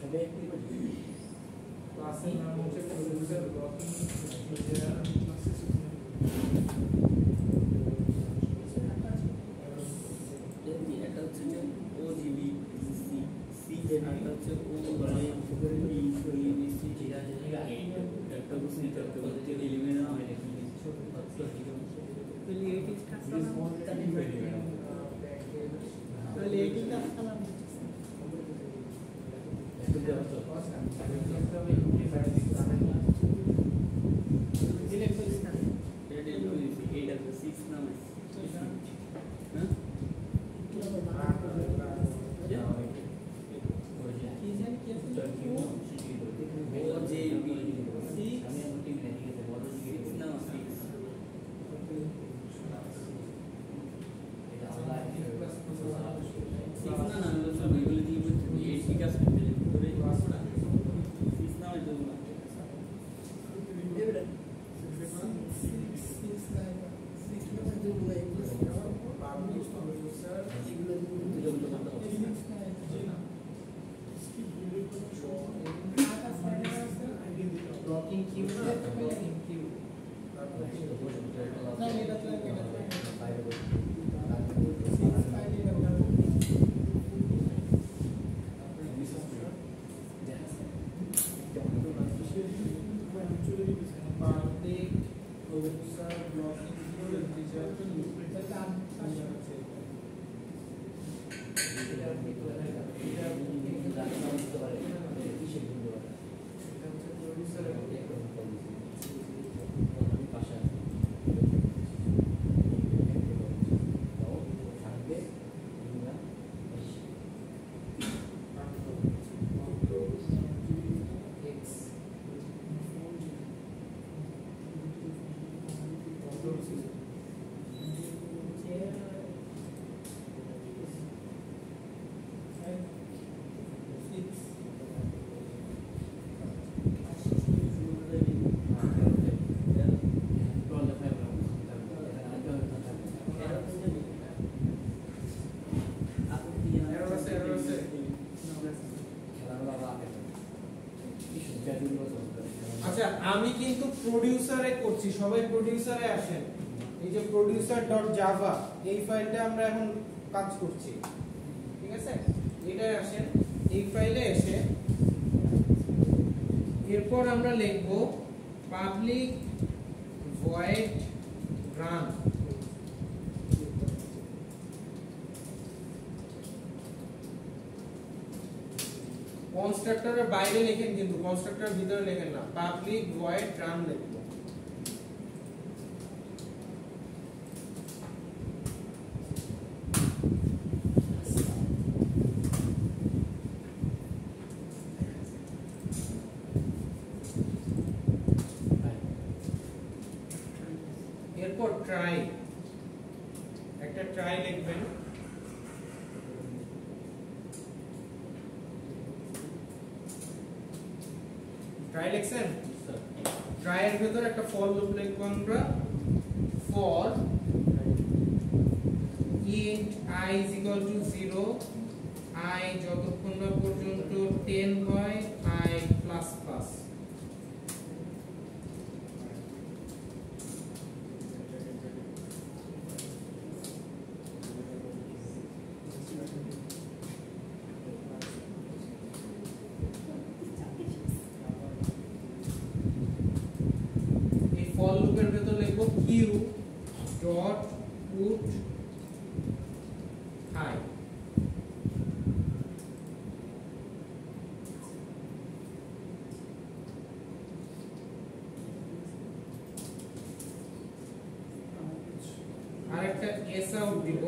ক্লাসের নাম হচ্ছে প্রডিউসার ব্লকিং ইউজার একটা হচ্ছে যে ওজিবি সি সি এর একটা হচ্ছে ও মানে বি সি যেটা যেটা একটা হচ্ছে একটা হচ্ছে এলিমেন্ট হয় নাকি blocking queue blocking queue public producer blocking queue teacher আচ্ছা আমি কিন্তু প্রোডিউসারে করছি, সবাই প্রোডিউসারে আসেন। এই যে producer.java এই ফাইলটা আমরা এখন কাজ করছি, ঠিক আছে? এটাই আসেন, এই ফাইলে এসে এরপর আমরা লিখব পাবলিক void run কনস্ট্রাক্টরের বাইরে লেখেন, কিন্তু কনস্ট্রাক্টরের ভিতরে লেখেন না, পাবলিক void run লিখব। এরপর ট্রাই, একটা ট্রাই লিখবেন। ট্রাই লিখছেন? ট্রাই এর ভিতর একটা ফর লুপ লিখব আমরা, for int I is equal to 0, I যতক্ষণ না পর্যন্ত 10 হয় I plus plus। ফর লুপের ভেতর লিখব কিউ ডট পুট হাই। আর একটা এস আউট দিব,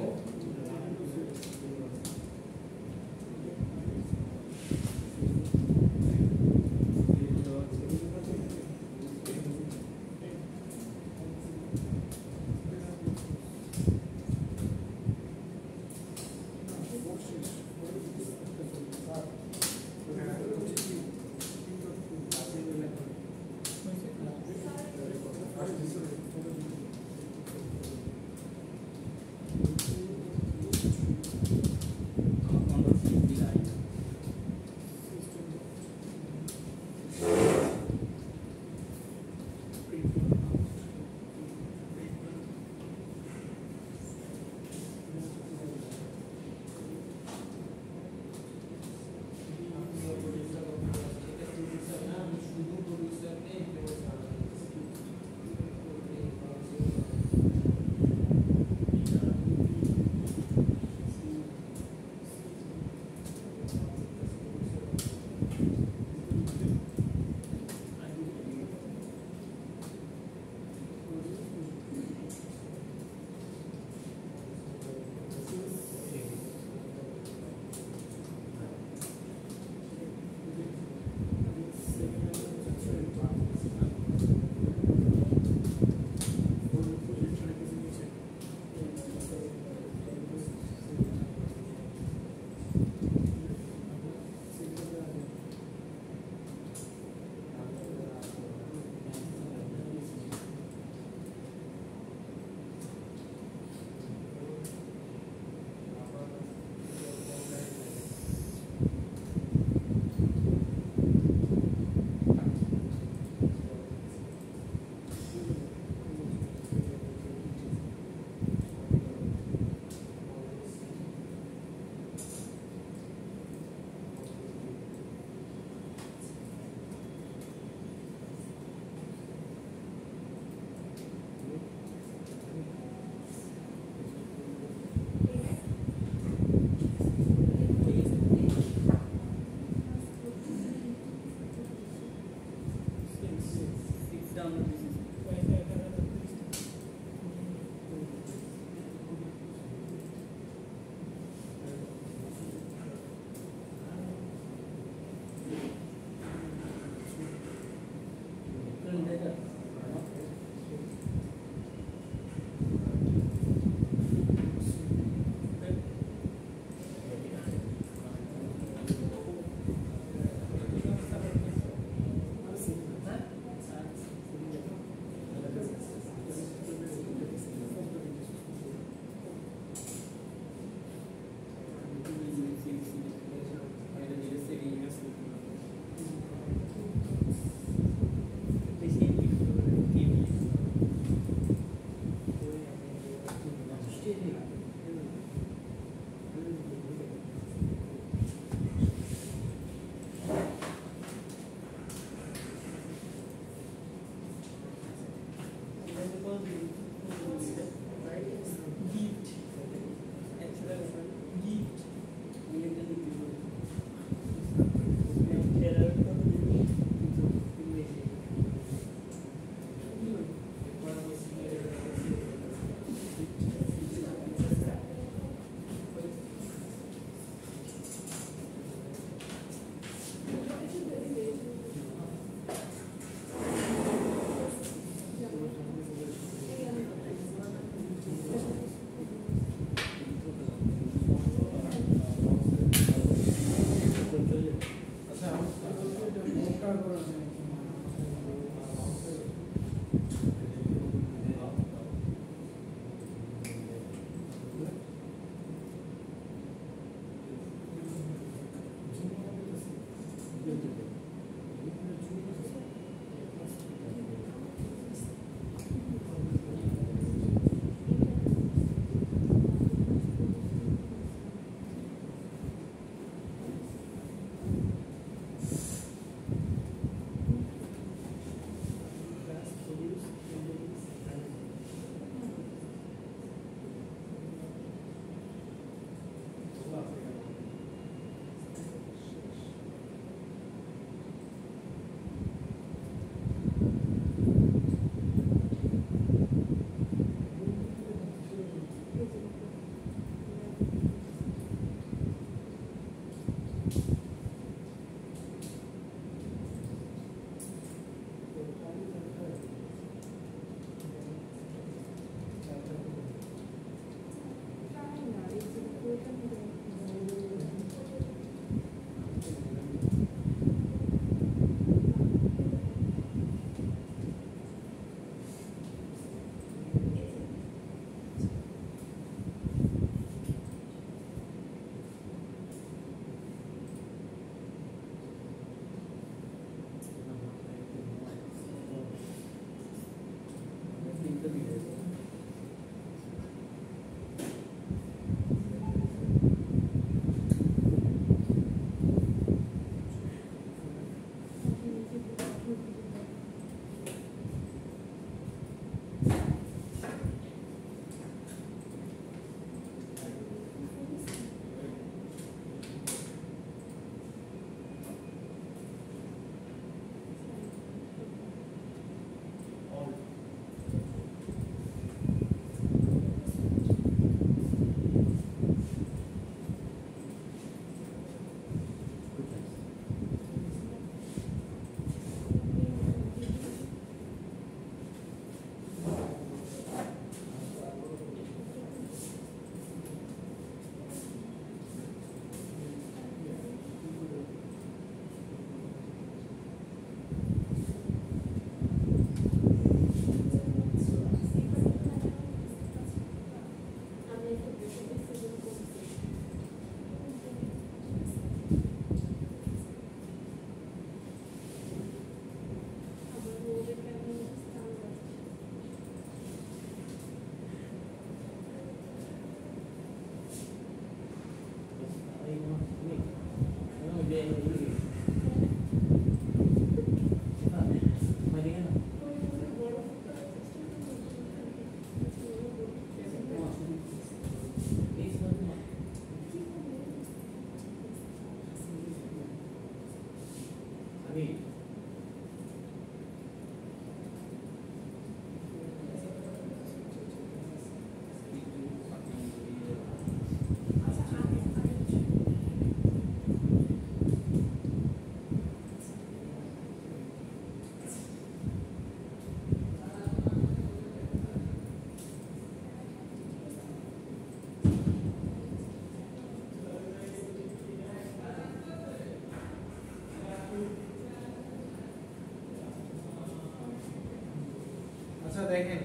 আচ্ছা দেখেন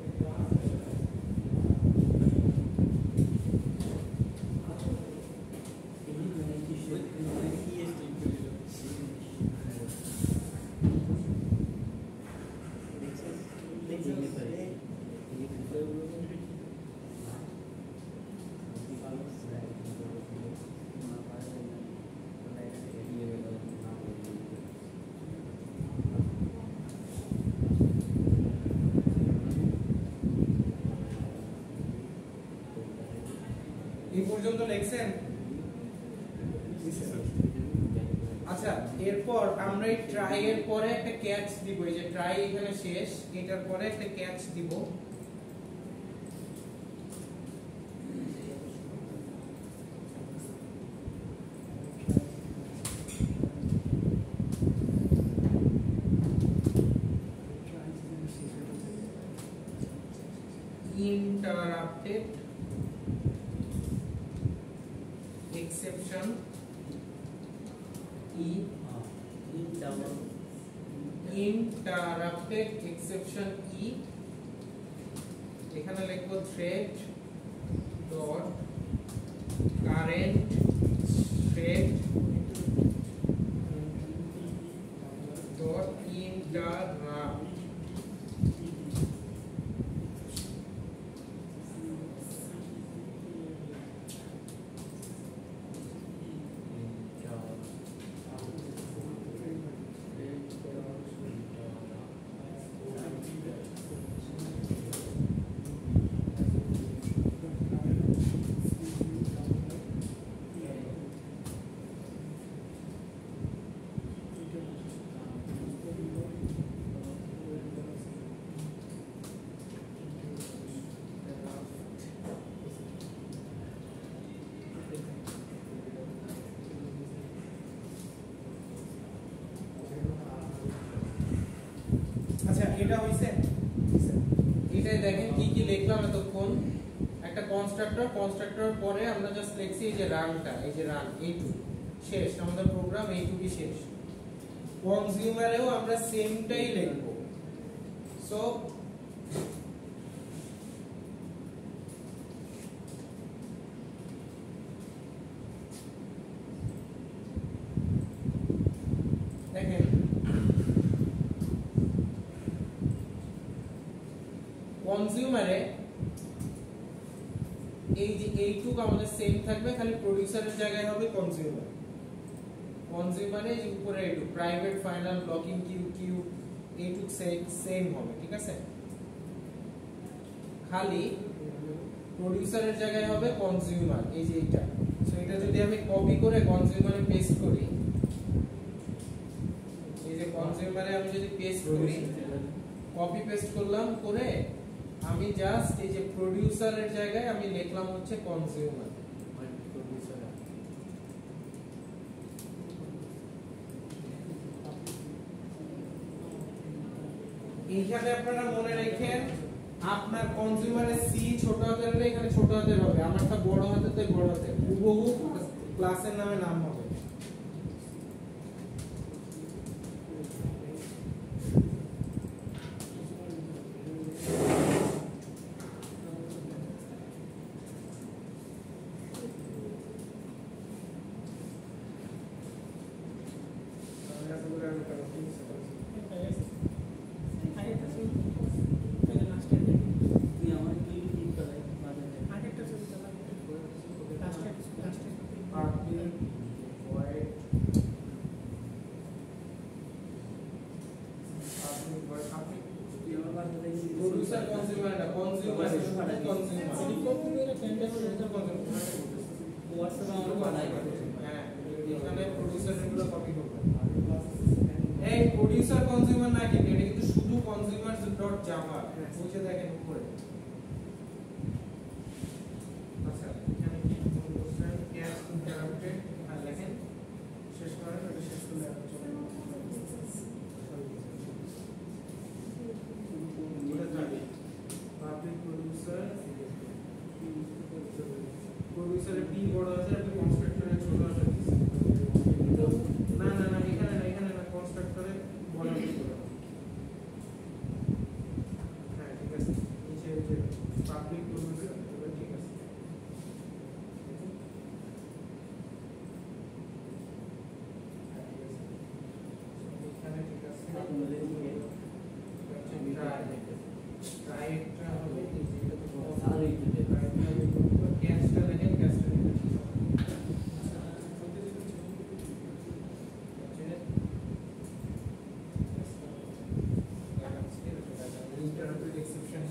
এই পর্যন্ত লিখছেন। আচ্ছা এরপর আমরা এই ট্রাই এর পরে একটা ক্যাচ দিব, এই যে ট্রাই এখানে শেষ, এটার পরে একটা ক্যাচ দিব। Interrupted exception interrupted exception e এখানে লিখব thread dot current thread dot interrupt আচ্ছা এটা হইছে, এটাই দেখেন কি কি লিখলাম এতক্ষণ। একটা কনস্ট্রাক্টর পরে আমরা জাস্ট লিখছি এই যে রানটা, এই যে রান এইটুকু শেষ, আমাদের প্রোগ্রাম এইটুকুই শেষ। কনজিউমারেও আমরা সেমটাই লিখব। সো দেখেন কনজিউমারে এই যে এইটুকু আমাদের সেম থাকবে, খালি প্রোডিউসারের জায়গায় হবে কনজিউমার। কনজিউমারে এই উপরে এইটুকু প্রাইভেট ফাইনাল ব্লকিং কিউ এইটুকু সেম হবে, ঠিক আছে। খালি প্রোডিউসারের জায়গায় হবে কনজিউমার, এই যে এইটা। সো এটা যদি আমি কপি করে কনজিউমারে পেস্ট করি, এই যে কনজিউমারে আমি যদি পেস্ট করি, কপি পেস্ট করলাম, করে আমি জাস্ট এই যে প্রোডিউসারের জায়গায় আমি লিখলাম হচ্ছে কনজিউমার। এইখানে আপনারা মনে রাখেন আপনার কনজিউমারের সি ছোট হাতের হলে এখানে ছোট হাতের হবে, আমারটা বড় হাতেতে বড় হাতের, হুবহু ক্লাসের নামে নাম হবে। হ্যাঁ এখানে প্রোডিউসারের গুলো কপি করব এই প্রোডিউসার কনজিউমার না কিন্তু এটা কিন্তু শুধু consumers.java বুঝে দেখেন উপরে আচ্ছা এখানে কি প্রোডিউসার ক্যাশ ইন্টারাপ্টেড আর লেখেন শেষ করেন এটা শেষ করলে আর চলে পাবলিক প্রোডিউসারের পি বড় আছে আর কনস্ট্রাক্টরের ছোট আছে না না না এখানে না কনস্ট্রাক্টরে বড় আছে হ্যাঁ ঠিক আছে নিচে যে পাবলিক প্রোডিউসার ঠিক আছে এখানে ঠিক আছে রাইটটা হবে এই যেটা তো ক্যাশটা দেখেন ক্যাশটা interrupted exception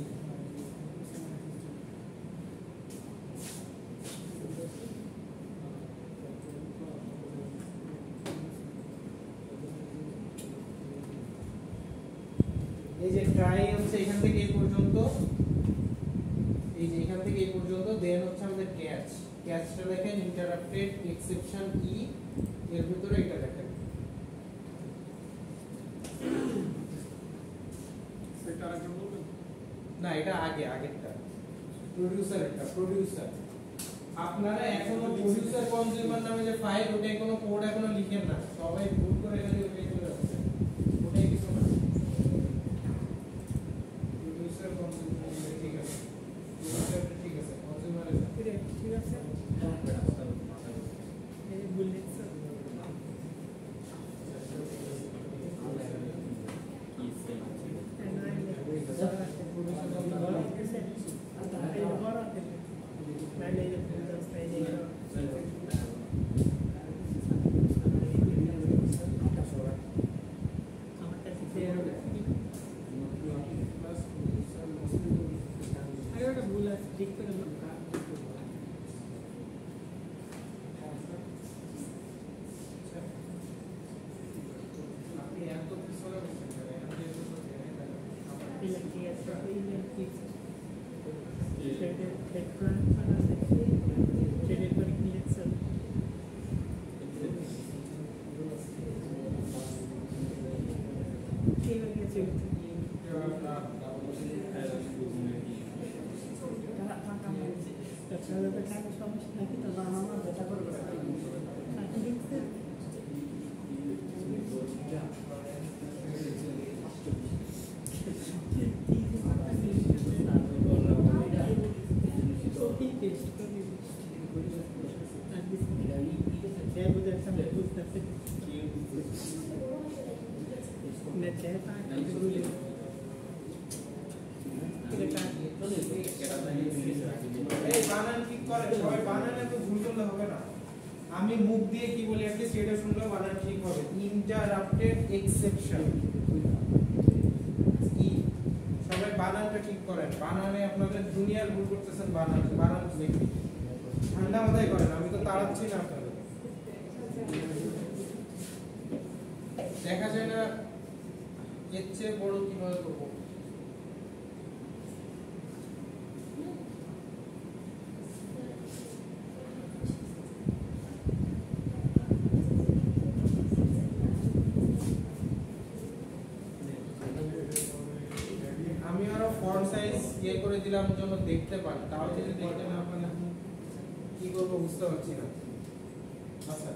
এই যে ট্রাই হচ্ছে এখান থেকে এই পর্যন্ত এই যে এখান থেকে এই পর্যন্ত দেন হচ্ছে আমাদের ক্যাচটা লেখেন ইন্টারাপ্টেড এক্সেপশন ই এর ভিতরে এটা লেখেন সেটা আরেকজন বলবেন না এটা আগেরটা প্রোডিউসার আপনারা এখনো প্রোডিউসার কনজিউমার নামে যে ফাইল ওটাই কোনো কোড এখনো লিখেন না সবাই ভুল করে গেলে ওটাই চলে যাচ্ছে ওটাই কিছু না প্রোডিউসার কনজিউমার ঠিক আছে প্রোডিউসার ঠিক আছে কনজিউমারের ঠিক আছে এই বুলেট স্যার আপনি এত পিছনে বসেন আপনি এত বানান ঠিক করে সবাই বানানে তো ভুল করলে হবে না আমি মুখ দিয়ে কি বলি আপনি সেটা শুনলে বানান ঠিক হবে ইন্টারাপ্টেড এক্সেপশন ই সবাই বানানটা ঠিক করেন বানানে আপনাদের দুনিয়ার ভুল করতেছেন বানান দেখি ঠান্ডা মাথায় করেন আমি তো তাড়াচ্ছি না আপনাদের দেখা যায় না এর চেয়ে বড় কিভাবে করবো আমি আরো ফন্ট সাইজ ইয়ে করে দিলাম জন্য দেখতে পান তাও যদি দেখতে না পান কি করবো বুঝতে পারছি না আচ্ছা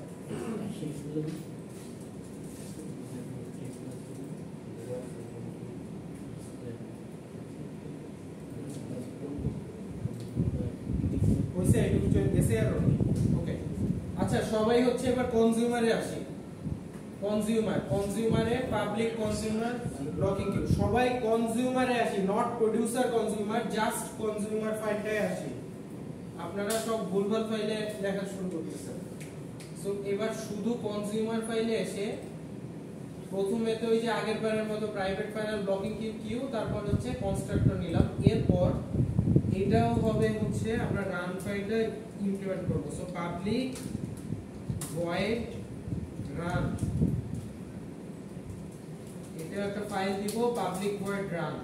ওইসে একটু গেছে আর ওকে আচ্ছা সবাই হচ্ছে এবার কনজিউমারে আসি কনজিউমারে পাবলিক কনজিউমার ব্লকিং কিউ সবাই কনজিউমারে আসি not producer consumer just consumer ফাইলটাই আসি আপনারা সব ভুলভাল ফাইলে লেখা শুরু করতেছেন সো এবার শুধু কনজিউমার ফাইলে এসে প্রথমে তো ওই যে আগের বারের মতো প্রাইভেট ফাইনাল ব্লকিং কিউ তারপর হচ্ছে কনস্ট্রাক্টর নিলাম এরপর এটাও হবে হচ্ছে আমরা রান ফাইলটা ইমপ্লিমেন্ট করব সো পাবলিক void run, এটা একটা ফাইল দিব public void run।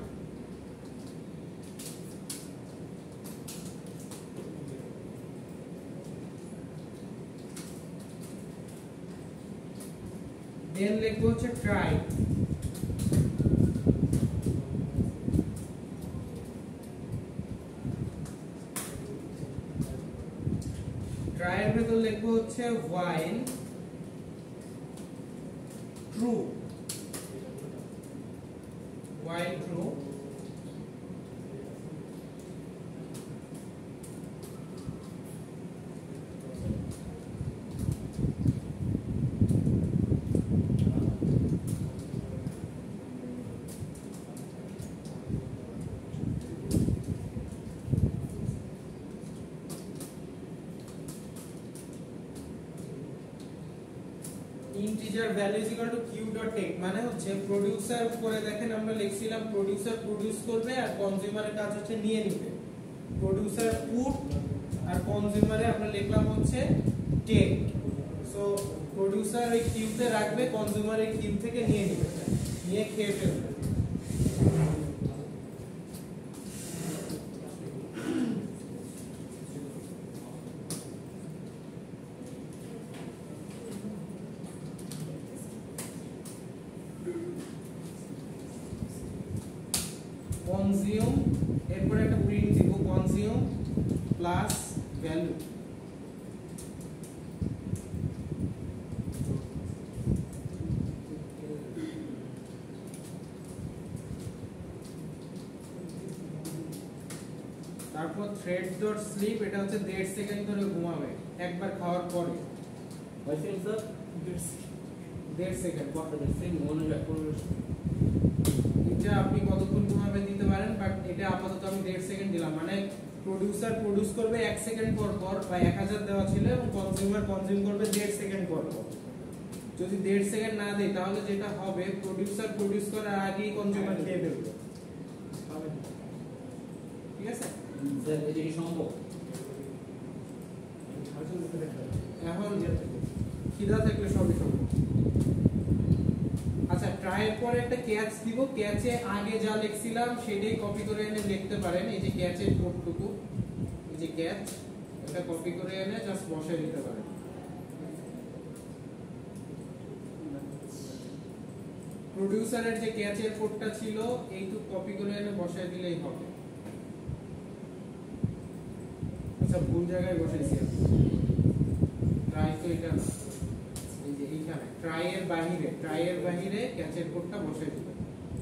দেন লিখবো হচ্ছে try, try এর ভেতর লিখবো হচ্ছে while true, while true, integer value is equal to q dot take, মানে হচ্ছে প্রোডিউসার করে দেখেন আমরা লিখছিলাম প্রোডিউসার প্রোডিউস করবে আর কনজিউমারের কাজ হচ্ছে নিয়ে নিবে, প্রোডিউসার পুট আর কনজিউমারে আমরা লিখলাম হচ্ছে টেক। সো প্রোডিউসার এই কিউতে রাখবে, কনজিউমার এই কিউ থেকে নিয়ে নিবে, নিয়ে খেয়ে ফেলবে। consume এরপর একটা প্রিন্ট দিব consume প্লাস ভ্যালু, তারপর thread dot sleep, এটা হচ্ছে 1.5 সেকেন্ড ধরে ঘুমাবে একবার খাওয়ার পরে। হয়েছে স্যার 1.5 সেকেন্ড কত দেখছেন মনোযোগ করুন। এটা আপনি কতক্ষণ ঘুমাবে দিতে পারেন, বাট এটা আপাতত আমি 1.5 সেকেন্ড দিলাম, মানে প্রোডিউসার প্রোডিউস করবে 1 সেকেন্ড পর পর বা 1000 দেওয়া ছিল এবং কনজিউমার কনজিউম করবে 1.5 সেকেন্ড পর পর। যদি 1.5 সেকেন্ড না দেই তাহলে যেটা হবে প্রোডিউসার প্রোডিউস করার আগেই কনজিউমার খেয়ে ফেলবে, ঠিক আছে? স্যার এটা কি সম্ভব? এখন খিদা থাকলে সবই সম্ভব। আচ্ছা ট্রাই এর পরে একটা ক্যাচ দিব, ক্যাচে আগে যা লিখছিলাম সেটাই কপি করে এনে লিখতে পারেন। এই যে ক্যাচের কোডটুকু, এই যে ক্যাচ, এটা কপি করে এনে জাস্ট বসাই দিতে পারেন। প্রোডিউসারের যে ক্যাচের কোডটা ছিল এইটুকু কপি করে এনে বসাই দিলেই হবে। আচ্ছা ভুল জায়গায় বসাইছি আমি, ট্রাই তো এটা না, এই যে এইখানে ট্রাই এর বাহিরে ক্যাচের কোডটা বসাই দিবেন।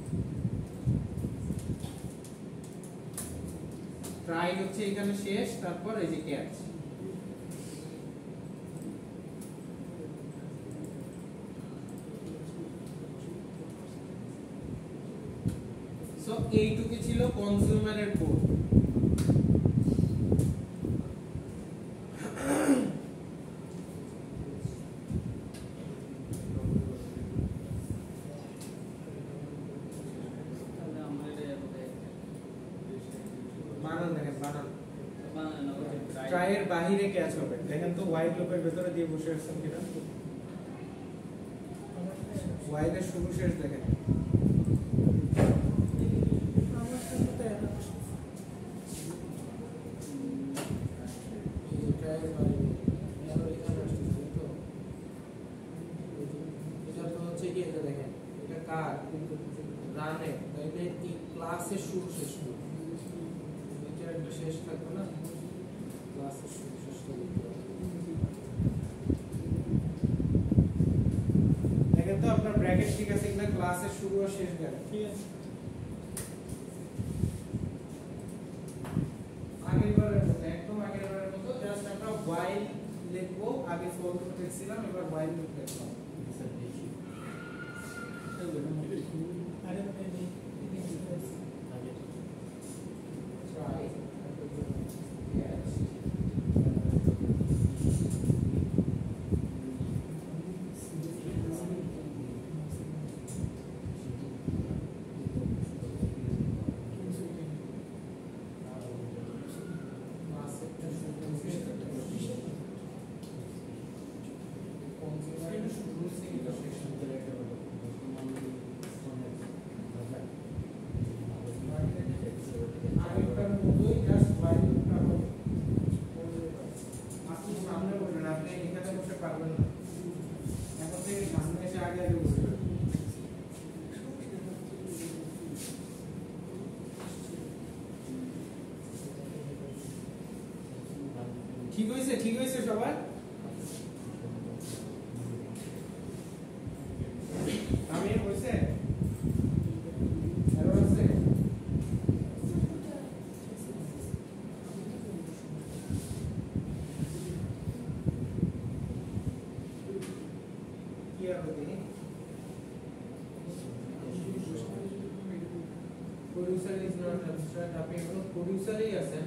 ট্রাই হচ্ছে এখানে শেষ, তারপর এই যে ক্যাচ। সো এইটুকু ছিল কনজিউমারের কোড। ট্রাই এর বাহিরে ক্যাচ হবে, দেখেন তো হোয়াইট লুপের ভিতরে দিয়ে বসে আছেন কিনা, হোয়াইলের শুরু শেষ দেখেন। ক্লাসের শুরু শেষ করব, এটা একটা শেষ থাকবে না, ক্লাসের শুরু শেষ করব। দেখেন তো আপনার ব্র্যাকেট ঠিক আছে কিনা, ক্লাসের শুরু আর শেষ গেল ঠিক আছে। আগেরবারের মতো, একদম আগেরবারের মতো জাস্ট আমরা while লিখবো, আগে ফর লিখছিলাম, এবার while লিখলাম। স্যার দেখি আরে মানে Try, catch, আগে আগে বুঝতে হবে। ঠিক হয়েছে সবার? আমি হয়েছে আরো আছে কি আর হবে প্রোডিউসার ইজ নট অ্যাবস্ট্রাক্ট আপনি এখন প্রোডিউসারই আছেন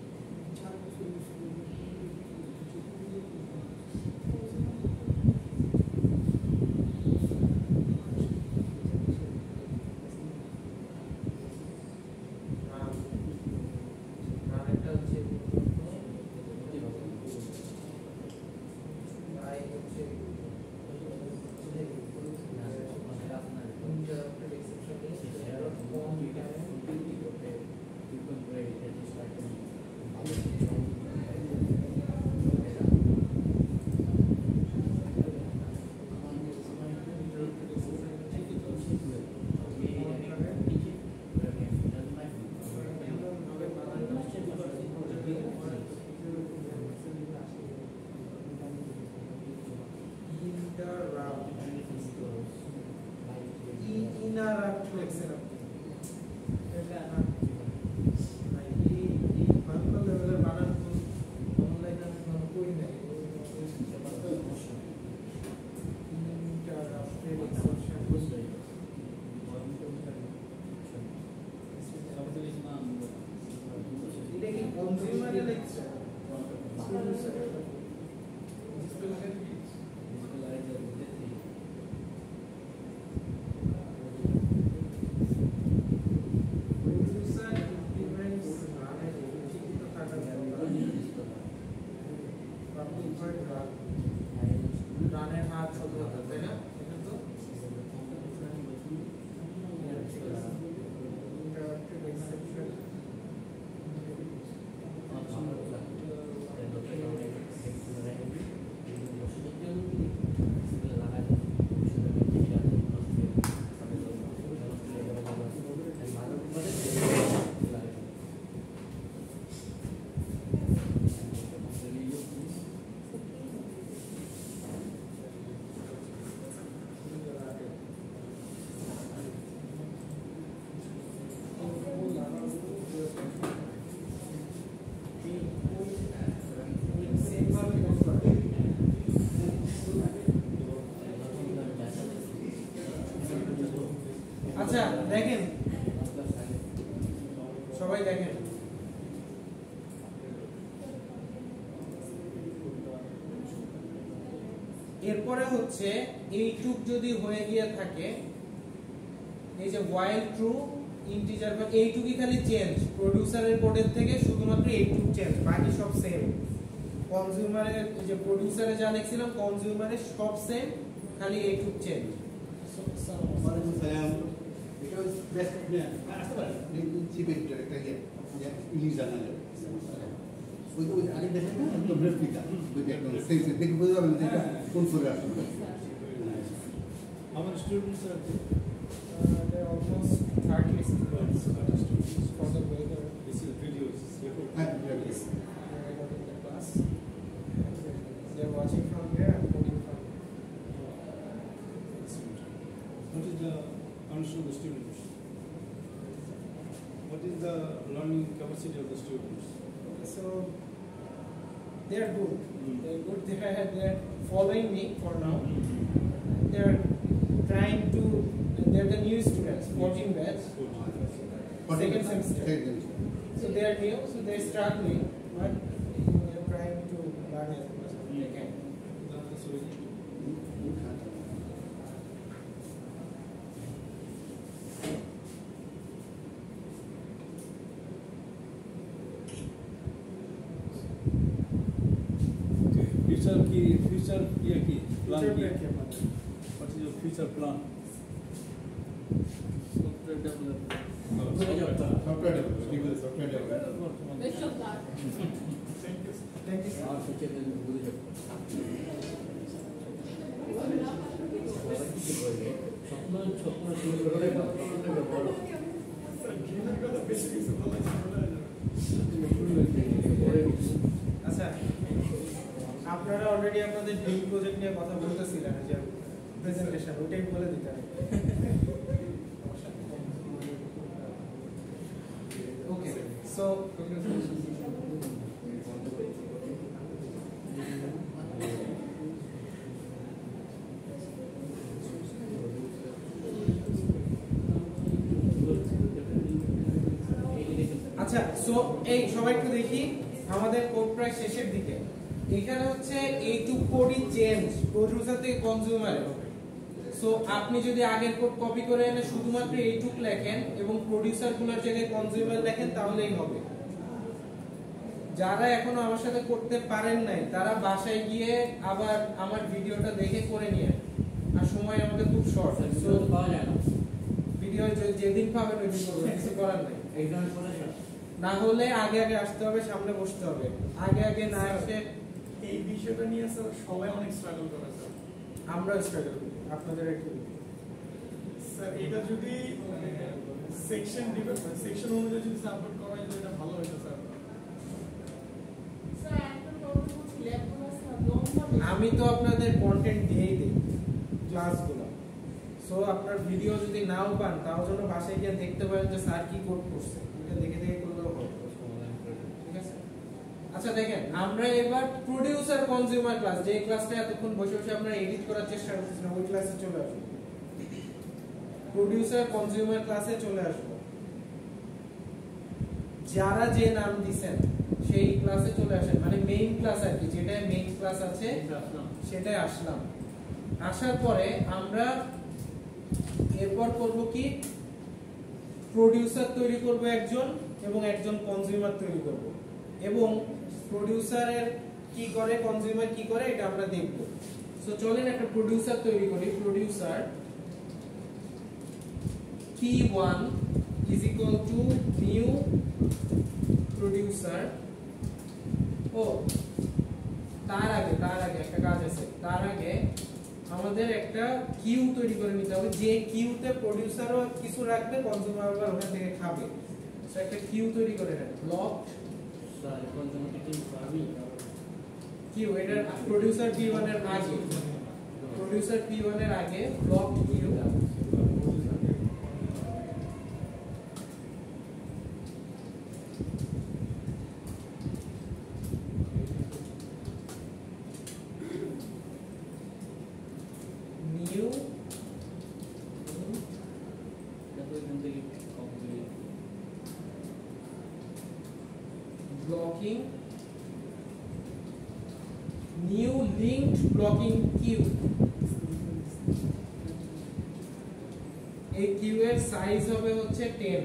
আচ্ছা দেখেন সবাই দেখেন এরপরে হচ্ছে এইটুক যদি হয়ে গিয়ে থাকে এই যে while true ইন্টিজার বা এইটুকুই খালি চেঞ্জ প্রোডিউসারের কোডের থেকে শুধুমাত্র এইটুক চেঞ্জ বাকি সব সেম কনজিউমারের যে প্রোডিউসারে যা লিখছিলাম কনজিউমারের সব সেম খালি এইটুক চেঞ্জ ওয়ালাইকুম সালাম এটা বেস্ট আসতে পারে চিফ এডিটর একটা ইংলিশ জার্নাল ওই আগে দেখেন না একদম রেপ্লিকা ওই একদম সেই দেখে বুঝতে পারবেন যে এটা কোন ফোরে আসবে Our students are they're almost 30 students for the weather. this is videos. হ্যাঁ Yes, they're recording the class. They're watching from here and coding from here. What is the answer of the students? What is the learning capacity of the students? So they're good. They're good. They're following me for now. They're trying to. They're the new students, 14 batch, second semester. So they're new, so they're struggling, but they're trying to learn as much as they can. Future plan Future ki? plan. What is your future plan? Software development. Software development software development Best of luck. Thank you, sir. Our future is good. ঘৃণার কথা বেশি কিছু বলা যাবে না। আচ্ছা, আপনারা already আপনাদের ড্রিম প্রজেক্ট নিয়ে কথা বলতেছিলেন, যে প্রেজেন্টেশন, ওটাই বলে দিতে হবে। ওকে, সো আচ্ছা, সো এই সবাই একটু দেখি, আমাদের কোড প্রায় শেষের দিকে। এখানে হচ্ছে এইটুক কোডই চেঞ্জ প্রোডিউসার থেকে কনজিউমারে হবে। সো আপনি যদি আগের কোড কপি করে এনে শুধুমাত্র এইটুক লেখেন এবং প্রোডিউসার গুলোর জায়গায় কনজিউমার লেখেন, তাহলেই হবে। যারা এখনো আমার সাথে করতে পারেন নাই, তারা বাসায় গিয়ে আবার আমার ভিডিওটা দেখে করে নিয়ে, আর সময় আমাদের খুব শর্ট, সো পাওয়া যায় না। ভিডিও যেদিন পাবেন ওই দিন করবেন, কিছু করার নেই। না হলে আগে আগে আসতে হবে, সামনে বসতে হবে। আগে না এসে এই বিষয়টা নিয়ে স্যার সবাই অনেক স্ট্রাগল করে স্যার। আমরা স্ট্রাগল করি, আপনাদের একটু স্যার এটা যদি সেকশন ডিপার্টমেন্ট সেকশন অনুযায়ী যদি সাপোর্ট করা হয়, এটা ভালো হতো স্যার। আমি তো আপনাদের কন্টেন্ট দিয়েই দিই ক্লাসগুলো। সো আপনার ভিডিও যদি নাও পান, তাও যেন বাসায় গিয়ে দেখতে পারেন যে স্যার কি কোড করছে, এটা দেখে দেখে করলেও হবে। ঠিক আছে? আচ্ছা দেখেন, আমরা এবার প্রোডিউসার কনজিউমার ক্লাস, যে ক্লাসটা এতক্ষণ বসে বসে আমরা এডিট করার চেষ্টা করতেছিলাম, ওই ক্লাসে চলে আসবো। প্রোডিউসার কনজিউমার ক্লাসে চলে আসবো। যারা যে নাম দিবেন সেই ক্লাসে চলে আসেন, মানে মেইন ক্লাস আর কি, যেটা মেইন ক্লাস আছে সেটাই আসলাম। আসার পরে আমরা এরপর করব কি, প্রোডিউসার তৈরি করব একজন এবং একজন কনজিউমার তৈরি করব, এবং প্রোডিউসারের কি করে কনজিউমার কি করে এটা আমরা দেখব। সো চলেন একটা প্রোডিউসার তৈরি করি। Producer P1 is equal to new producer। ও তার আগে একটা কাজ আছে। তার আগে আমাদের একটা কিউ তৈরি করে নিতে হবে, যে কিউতে প্রোডিউসারও কিছু রাখবে, কনজিউমার আবার ওখান থেকে খাবে। সো একটা কিউ তৈরি করে নেন, ব্লক কিউ। এটা প্রোডিউসার P1 এর আগে, প্রোডিউসার P1 এর আগে block queue. blocking new linked blocking queue। এই কিউ এর সাইজ হবে হচ্ছে 10।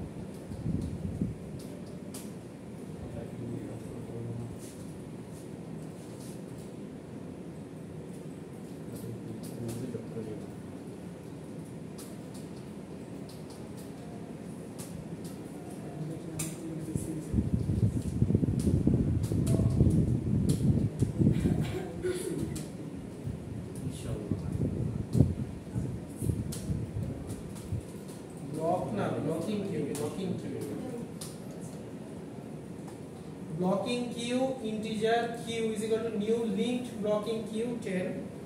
Blocking queue integer q is equal to new linked blocking queue 10।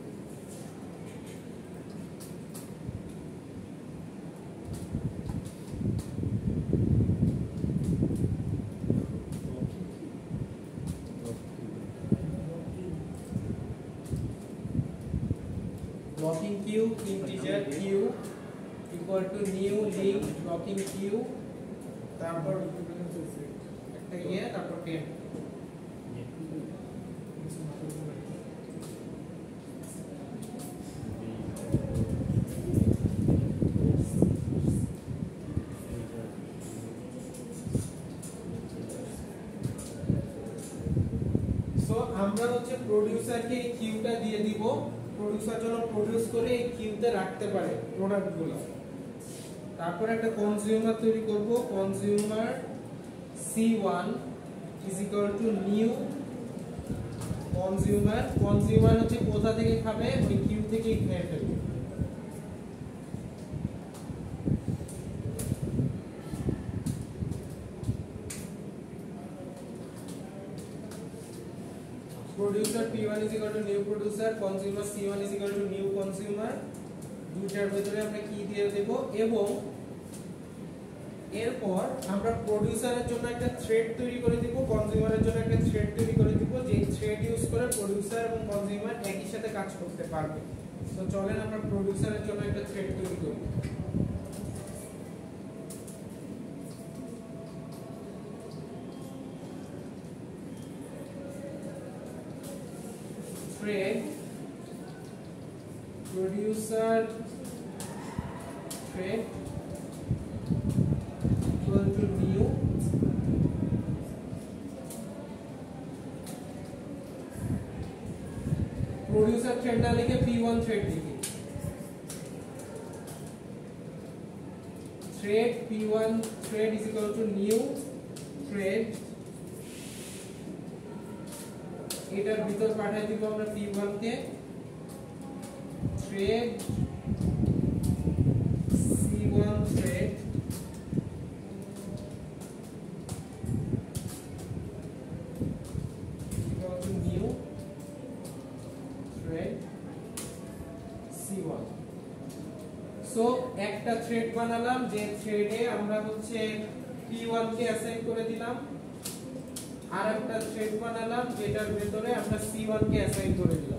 blocking queue integer q equal to new linked blocking queue, তারপর একটা ইয়ে, তারপর 10। সো আমরা হচ্ছে প্রোডিউসারকে এই কিউটা দিয়ে দিব, প্রোডিউসার যেন প্রোডিউস করে এই কিউতে রাখতে পারে প্রোডাক্টগুলো। তারপর একটা কনজিউমার তৈরি করব, consumer C1 is equal to new consumer. Consumer হচ্ছে কোথা থেকে খাবে, ওই কিউ থেকে খেয়ে ফেলবে। Producer P1 is equal to new producer, consumer C1 is equal to new consumer, দুইটার ভিতরে আমরা কি দিয়ে দেব এবং এরপর আমরা প্রোডিউসারের জন্য একটা থ্রেড তৈরি করে দিব, কনজিউমারের জন্য একটা থ্রেড তৈরি করে দিব, যে থ্রেড ইউজ করে প্রোডিউসার এবং কনজিউমার একই সাথে কাজ করতে পারবে। তো চলেন আমরা প্রোডিউসারের জন্য একটা থ্রেড তৈরি করি। Thread producer thread equal to new producer thread ना लिखे P1 थ्रेड लिखे, thread P1 thread is equal to new thread, এটার ভিতর পাঠিয়ে দিব আমরা P1 কে, thread C1 thread new thread C1। So একটা থ্রেড বানালাম, যে থ্রেডে আমরা হচ্ছে P1 কে অ্যাসাইন করে দিলাম, আর একটা থ্রেড বানালাম যেটার ভিতরে আমরা C1 কে অ্যাসাইন করে দিলাম।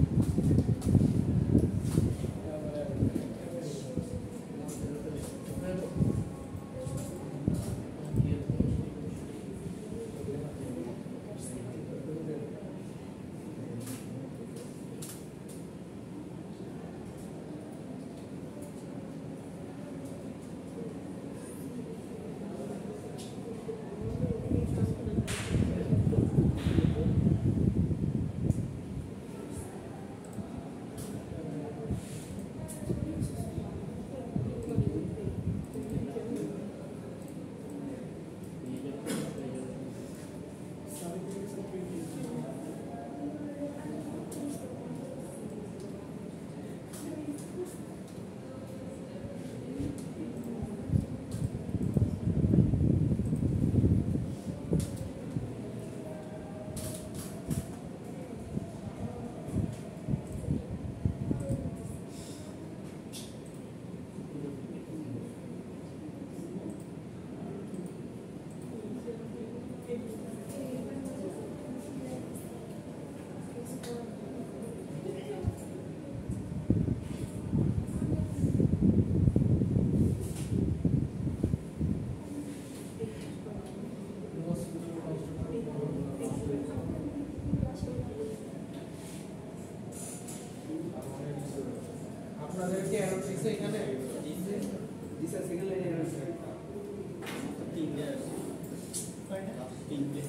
আপনাদেরকে এরর দিছে এখানে দিশা সেকেন্ড লাইনে এরর আছে তিনটে আছে, তিনটে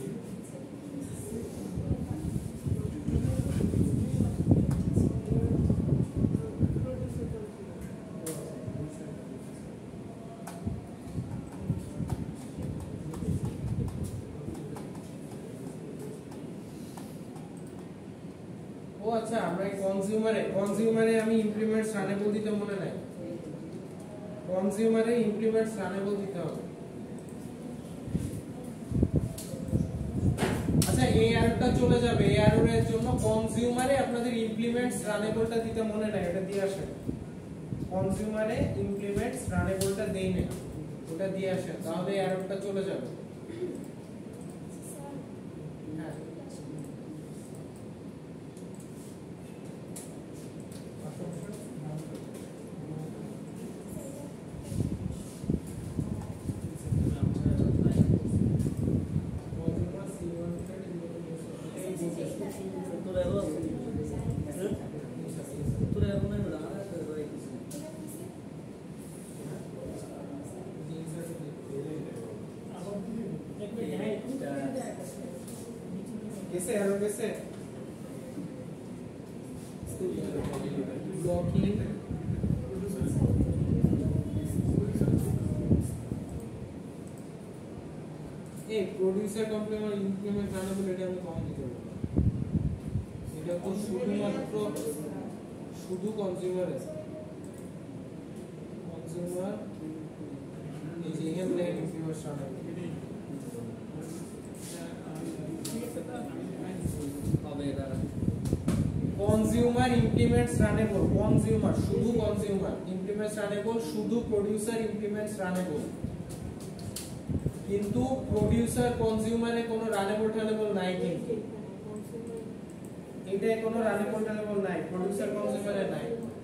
ও আচ্ছা, আমরা কনজিউমারে আমি ইমপ্লিমেন্টস রানেবল দিতে মনে নাই, কনজিউমারে ইমপ্লিমেন্টস রানেবল দিতে হবে। আচ্ছা, এই এররটা চলে যাবে, এই এররের জন্য কনজিউমারে আপনাদের ইমপ্লিমেন্টস রানেবলটা দিতে মনে নাই, এটা দিয়ে আসেন। কনজিউমারে ইমপ্লিমেন্টস রানেবলটা দেই না, ওটা দিয়ে আসেন, তাহলে এররটা চলে যাবে। হ্যাঁ, कैसे एरर कैसे blocking a producer complement implement runnable এটা আমি কম দিতে পারবো, এটা তো শুধুমাত্র শুধু কনজিউমার আছে, কনজিউমার এই যে এখানে লেখা ইম্প্লিমেন্ট রানেবল হবে এটা কনজিউমার ইমপ্লিমেন্টস রানেবল, কনজিউমার শুধু কনজিউমার, ইমপ্লিমেন্টস রানেবল শুধু প্রোডিউসার ইমপ্লিমেন্টস রানেবল, কিন্তু প্রোডিউসার কনজিউমারে কোনো রানেবল টানেবল নাই, কিন্তু এটাই কোনো রানেবল টানেবল নাই, প্রোডিউসার কনজিউমারে নাই।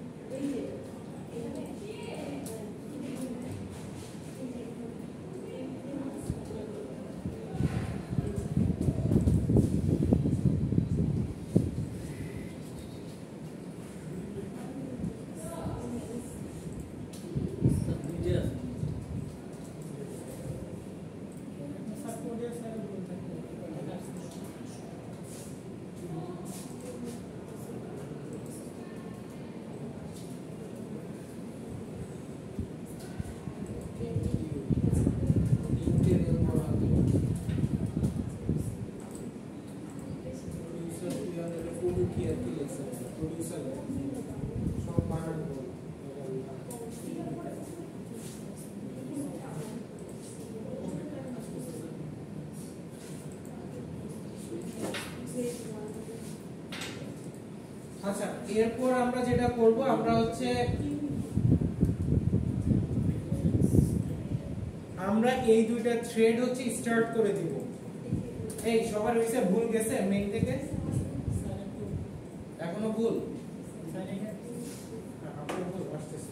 আচ্ছা, এরপর আমরা যেটা করব, আমরা হচ্ছে আমরা এই দুইটা থ্রেড হচ্ছে স্টার্ট করে দিব। এই সবার হইছে, ভুল গেছে মেইন থেকে? এখনো ভুল? আপনার ভুল আসতেছে।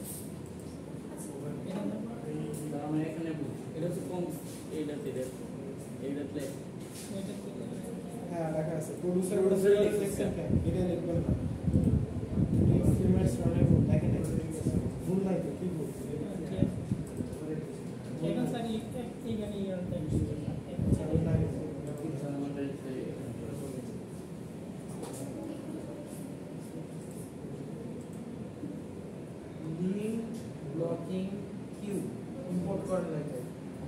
আমার এখানে ভুল, এটা হচ্ছে কম, এইটাতে এইটাতে হ্যাঁ লেখা আছে প্রোডিউসার সিলেকশন কেন, এটা লিখবেন না। ইনস্ট্রুমেন্টস রানের ভুল দেখেন, ভুল নাই তো, কি ভুল? এখন স্যার এইখানে ইয়ারটা লিঙ্ক ব্লকিং কিউ ইম্পোর্ট করেন না এটা,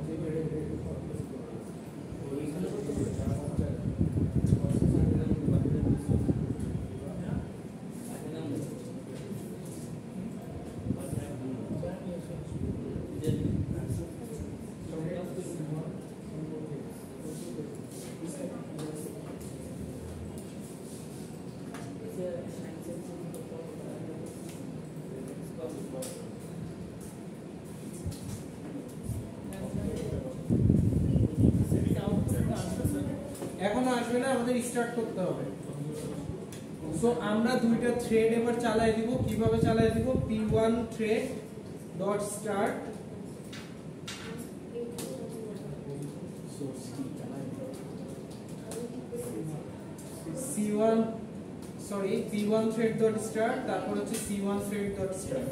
এখনো আসবে না, আমাদের স্টার্ট করতে হবে। সো আমরা দুইটা থ্রেড এবার চালাই দিব। কিভাবে চালাই দিব? p1 thread dot start c1 sorry p1 thread dot start, তারপর হচ্ছে c1 থ্রেড ডট স্টার্ট।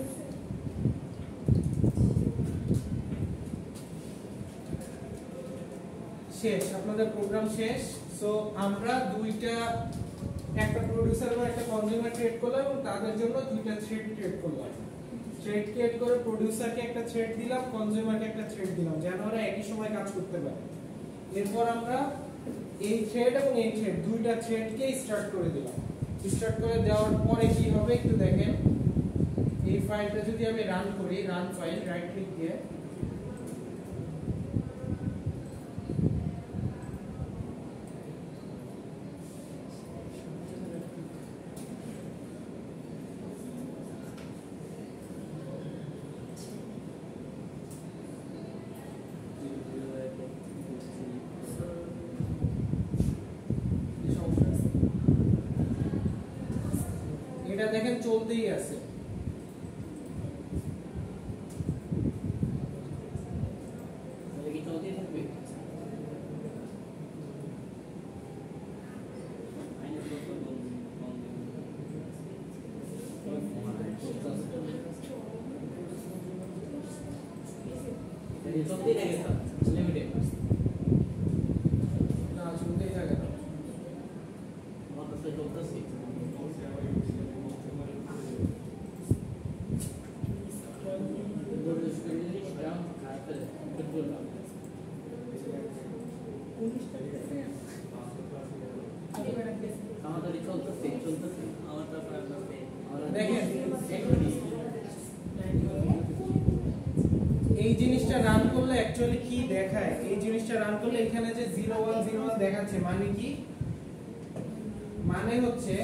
শেষ, আপনাদের প্রোগ্রাম শেষ। সো আমরা দুইটা, একটা প্রোডিউসার এবং একটা কনজিউমার ক্রিয়েট করলাম এবং তাদের জন্য দুইটা থ্রেড ক্রিয়েট করলাম। থ্রেড ক্রিয়েট করে প্রোডিউসারকে একটা থ্রেড দিলাম, কনজিউমারকে একটা থ্রেড দিলাম, যেন ওরা একই সময় কাজ করতে পারে। এরপর আমরা এই থ্রেড এবং এই থ্রেড দুইটা থ্রেডকে স্টার্ট করে দিলাম। স্টার্ট করে দেওয়ার পরে কি হবে একটু দেখেন। এই ফাইলটা যদি আমি রান করি, রান ফাইল, রাইট ক্লিক দিয়ে এটা দেখেন চলতেই আছে। চলতেই থাকে স্যার, লিমিটেড না, চলতেই থাকে না। আমার কাছে চলতেছে। আমাদের চলতেছে চলতেছে আমার দেখেন এই জিনিসটা রান করলে অ্যাকচুয়ালি কি দেখায়? এই জিনিসটা রান করলে এখানে যে 0101 দেখাচ্ছে, মানে কি? মানে হচ্ছে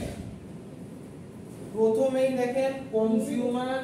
প্রথমেই দেখেন কনজিউমার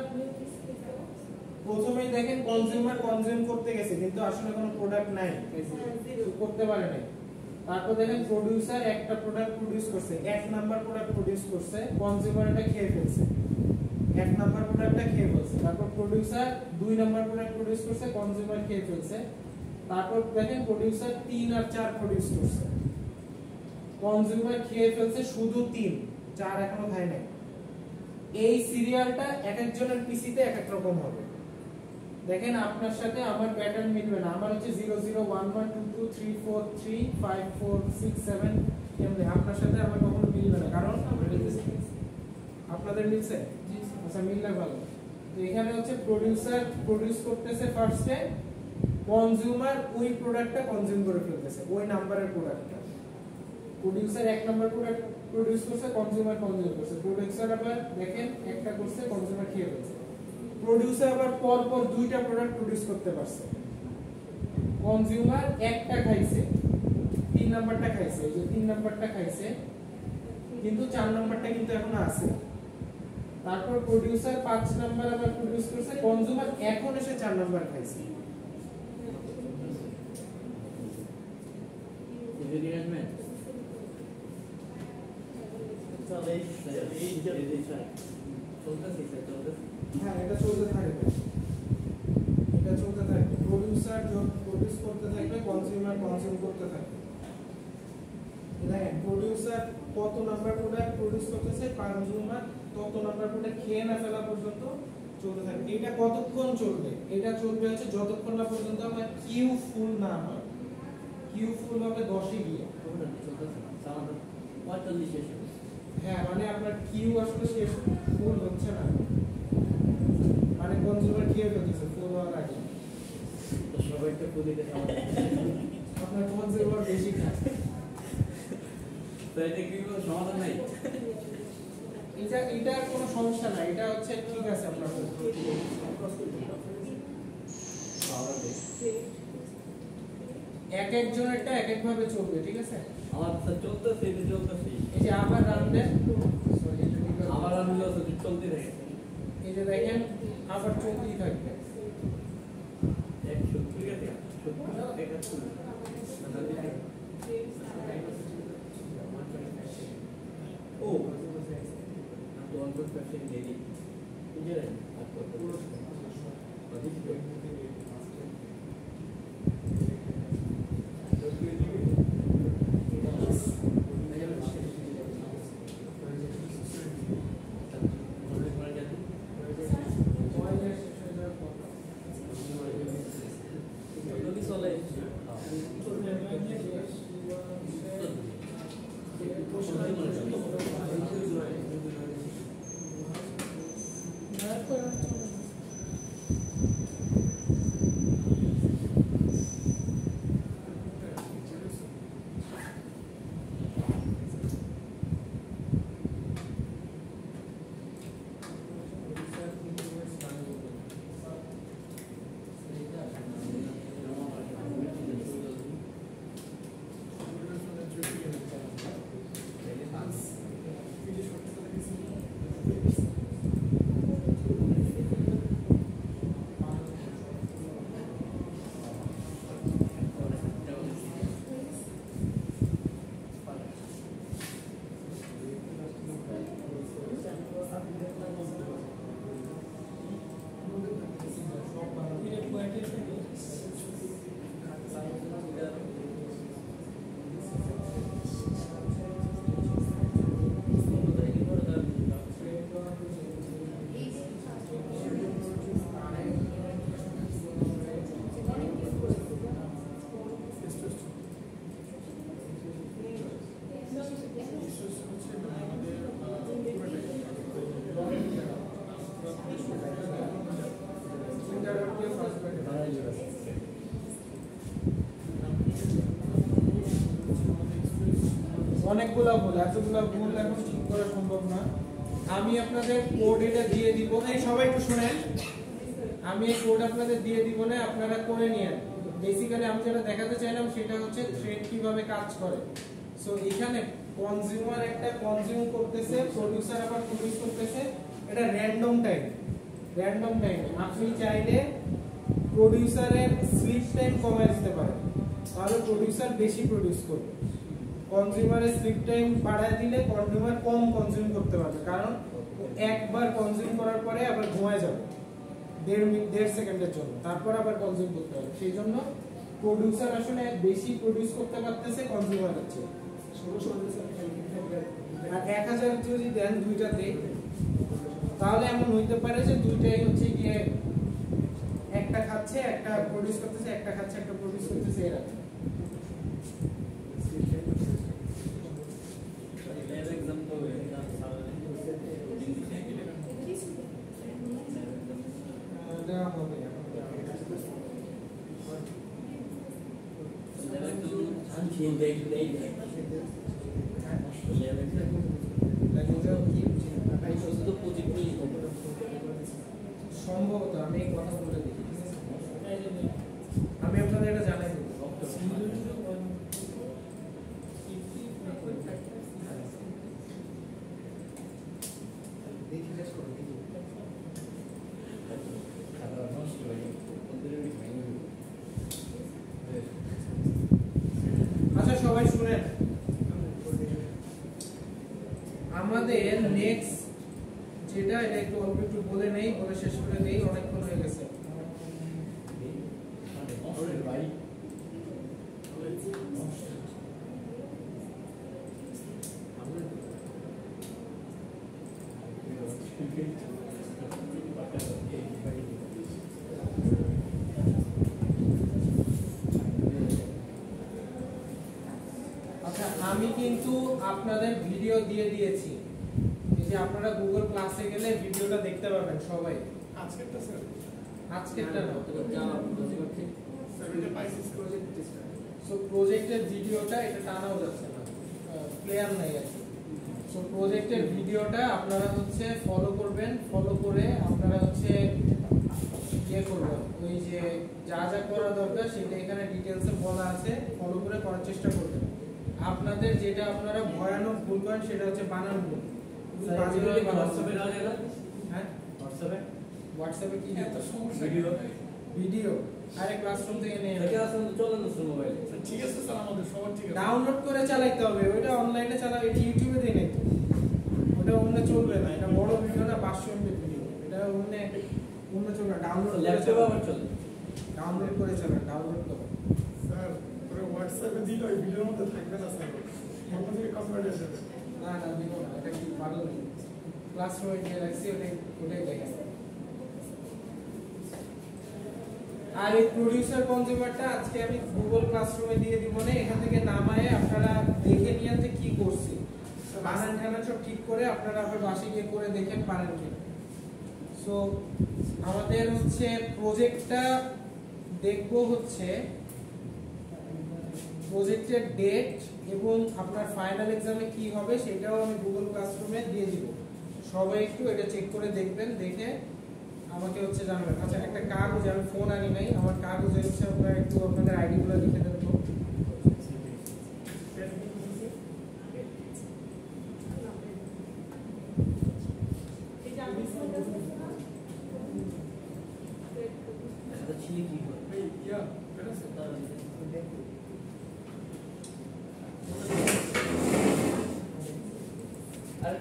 কনজিউম করতে গেছে কিন্তু আসলে কোনো প্রোডাক্ট নাই, করতে পারে নাই। তারপর দেখেন প্রোডিউসার একটা প্রোডাক্ট প্রোডিউস করছে, 1 নাম্বার প্রোডাক্ট প্রোডিউস করছে, কনজিউমার এটা খেয়ে ফেলছে, 1 নাম্বার প্রোডাক্টটা খেয়ে ফেলছে। তারপর প্রোডিউসার 2 নাম্বার প্রোডাক্ট প্রোডিউস করছে, কনজিউমার খেয়ে ফেলছে। তারপর দেখেন প্রোডিউসার 3 আর 4 প্রোডিউস করছে, কনজিউমার খেয়ে ফেলছে শুধু 3, 4 এখনো খায় নাই। এই সিরিয়ালটা এক একজনের পিসিতে এক এক রকম হবে। দেখেন আপনার সাথে আমার প্যাটার্ন মিলবে না, আমার হচ্ছে 001122343546 এমনি, আপনার সাথে আমার কখনো মিলবে না, কারণ আপনাদের মিলছে, আচ্ছা মিললে ভালো। তো এখানে হচ্ছে প্রোডিউসার প্রোডিউস করতেছে ফার্স্টে, কনজিউমার ওই প্রোডাক্টটা কনজিউম করে ফেলতেছে, ওই নাম্বারের প্রোডাক্টটা। প্রোডিউসার 1 নাম্বার প্রোডাক্ট প্রোডিউস করছে, কনজিউমার কনজিউম করছে। প্রোডিউসার আবার দেখেন একটা করছে, কনজিউমার খেয়ে ফেলছে। প্রোডিউসার আবার পর পর 2টা প্রোডাক্ট প্রোডিউস করতে পারছে, কনজিউমার একটা খাইছে, 3 নাম্বারটা খাইছে, এই যে 3 নাম্বারটা খাইছে, কিন্তু 4 নাম্বারটা কিন্তু এখনো আছে। তারপর প্রোডিউসার 5 নাম্বার আবার প্রোডিউস করছে, কনজিউমার এখন এসে 4 নাম্বার খাইছে। হ্যাঁ এটা চলতে থাকবে, প্রোডিউসার যখন প্রোডিউস করতে থাকবে, কনজিউমার কনজিউম করতে থাকবে। দেখেন প্রোডিউসার কত নাম্বার প্রোডাক্ট প্রোডিউস করতেছে, কনজিউমার তত নাম্বার প্রোডাক্ট খেয়ে না ফেলা পর্যন্ত চলতে থাকবে। এটা কতক্ষণ চলবে? এটা চলবে হচ্ছে যতক্ষণ না পর্যন্ত আমার কিউ ফুল না হয়। কিউ ফুল হবে 10 এ গিয়ে। হ্যাঁ মানে আপনার কিউ আসলে শেষ ফুল হচ্ছে না, মানে কনজিউমার খেয়ে ফেলতেছে ফুল হওয়ার আগে। সবাইটা পুদিতে আপনার কনজিউমার বেশি খায়, তো এটা কি কোনো সমাধান নাই? এটা কোনো সমস্যা নাই, এটা হচ্ছে ঠিক আছে। আপনার এক একজনেরটা এক এক ভাবে চলবে, ঠিক আছে? আমার তো চলতেছে, এটা চলতেছে। এই যে আবার রান দেন, আমার আনলো তো চলতে থাকে। এই যে দেখেন আবার চলতেই থাকবে। 100 ঠিক আছে, 71 ও তো 1% দেরি বুঝলেন? আর কত পুরো অনেকগুলা ভুল, এতগুলা ভুল এখন ঠিক করা সম্ভব না। আমি আপনাদের কোড এটা দিয়ে দিব, এই সবাই একটু শুনেন, আমি এই কোড আপনাদের দিয়ে দিব না, আপনারা করে নিয়েন। বেসিক্যালি আমি যেটা দেখাতে চাইলাম সেটা হচ্ছে থ্রেড কিভাবে কাজ করে। সো এখানে কনজিউমার একটা কনজিউম করতেছে, প্রোডিউসার আবার প্রোডিউস করতেছে, এটা র্যান্ডম টাইম। আপনি চাইলে প্রোডিউসারের স্লিপ টাইম কমায় দিতে পারেন, তাহলে প্রোডিউসার বেশি প্রোডিউস করবে। কনজিউমারের স্লিপ টাইম বাড়ায় দিলে কনজিউমার কম কনজিউম করতে পারবে, কারণ একবার কনজিউম করার পরে আবার ঘুমায় যাবে 1.5 সেকেন্ডের জন্য, তারপর আবার কনজিউম করতে হবে। সেই জন্য প্রোডিউসার আসলে বেশি প্রোডিউস করতে পারতেছে কনজিউমারের চেয়ে। আর 1000 যদি দেন দুইটাতে, তাহলে এমন হইতে পারে যে দুইটাই হচ্ছে গিয়ে একটা খাচ্ছে একটা প্রোডিউস করতেছে, একটা খাচ্ছে একটা প্রোডিউস করতেছে, এরকম। দেওয়া হবে সম্ভবত আমি এই কথা বলে দিই, আমি আপনাদের এটা জানাই দেব। আচ্ছা সবাই শুনেন, আমাদের নেক্সট যেটা, এটা একটু অল্প একটু বলে নেই, বলে শেষ করে দেই, অনেকক্ষণ হয়ে গেছে। আচ্ছা আমি কিন্তু আপনাদের ভিডিও দিয়ে দিয়েছি, এই যে আপনারা গুগল ক্লাসে গেলে ভিডিওটা দেখতে পাবেন সবাই। আজকেরটা স্যার, আজকেরটা না, এটা পাইছিস প্রজেক্ট টেস্ট। সো প্রজেক্টের ভিডিওটা এটা টানাও যাচ্ছে না, ক্লিয়ার নাই আর কি। সো প্রজেক্টের ভিডিওটা আপনারা হচ্ছে ফলো করবেন, ফলো করে আপনারা হচ্ছে ইয়ে করবেন, ওই যে যা যা করা দরকার সেটা এখানে ডিটেইলসে বলা আছে, ফলো করে করার চেষ্টা করবেন। আপনাদের যেটা আপনারা ভয়ানক ভুল করেন সেটা হচ্ছে বানান ভুল। হ্যাঁ হোয়াটসঅ্যাপে কি এত সমস্যা ভিডিও, আরে ক্লাসরুম থেকে নিয়ে ঠিক আছে স্যার, আমাদের সবার ঠিক আছে। ডাউনলোড করে চালাইতে হবে, ওইটা অনলাইনে চালাবে, এটা ইউটিউবে দিয়ে নেই, ওটা অন্য চলবে না। এটা বড় ভিডিও না, 500 MB ভিডিও, এটা অন্য চলবে না। ডাউনলোড ল্যাপটপে আবার চলে, ডাউনলোড করে চালান, ডাউনলোড করো স্যার পুরো হোয়াটসঅ্যাপে দিল, ওই ভিডিওর মধ্যে থাকবে না স্যার, অন্য থেকে কনভার্ট হয়ে যাবে। না দিব না, এটা কি পাগল নেই, ক্লাসরুমে গিয়ে রাখছি, ওটাই দেখেন। আর এই প্রোডিউসার কনজিউমারটা আজকে আমি গুগল ক্লাসরুমে দিয়ে দিব না, এখান থেকে নামায়ে আপনারা দেখে নিয়ে যে কি করছি, বানান টানান সব ঠিক করে আপনারা আবার বাসে গিয়ে করে দেখেন পারেন কিনা। সো আমাদের হচ্ছে প্রজেক্টটা দেখবো হচ্ছে প্রজেক্টের ডেট এবং আপনার ফাইনাল এক্সামে কি হবে সেটাও আমি গুগল ক্লাসরুমে দিয়ে দিব। সবাই একটু এটা চেক করে দেখবেন, দেখে আমাকে হচ্ছে জানাবেন। আচ্ছা একটা কাগজ, আমি ফোন আনি নাই, আমার কাগজে হচ্ছে আপনারা একটু আপনাদের আইডিগুলো লিখে দেন তো। ইয়া, এটা স্যার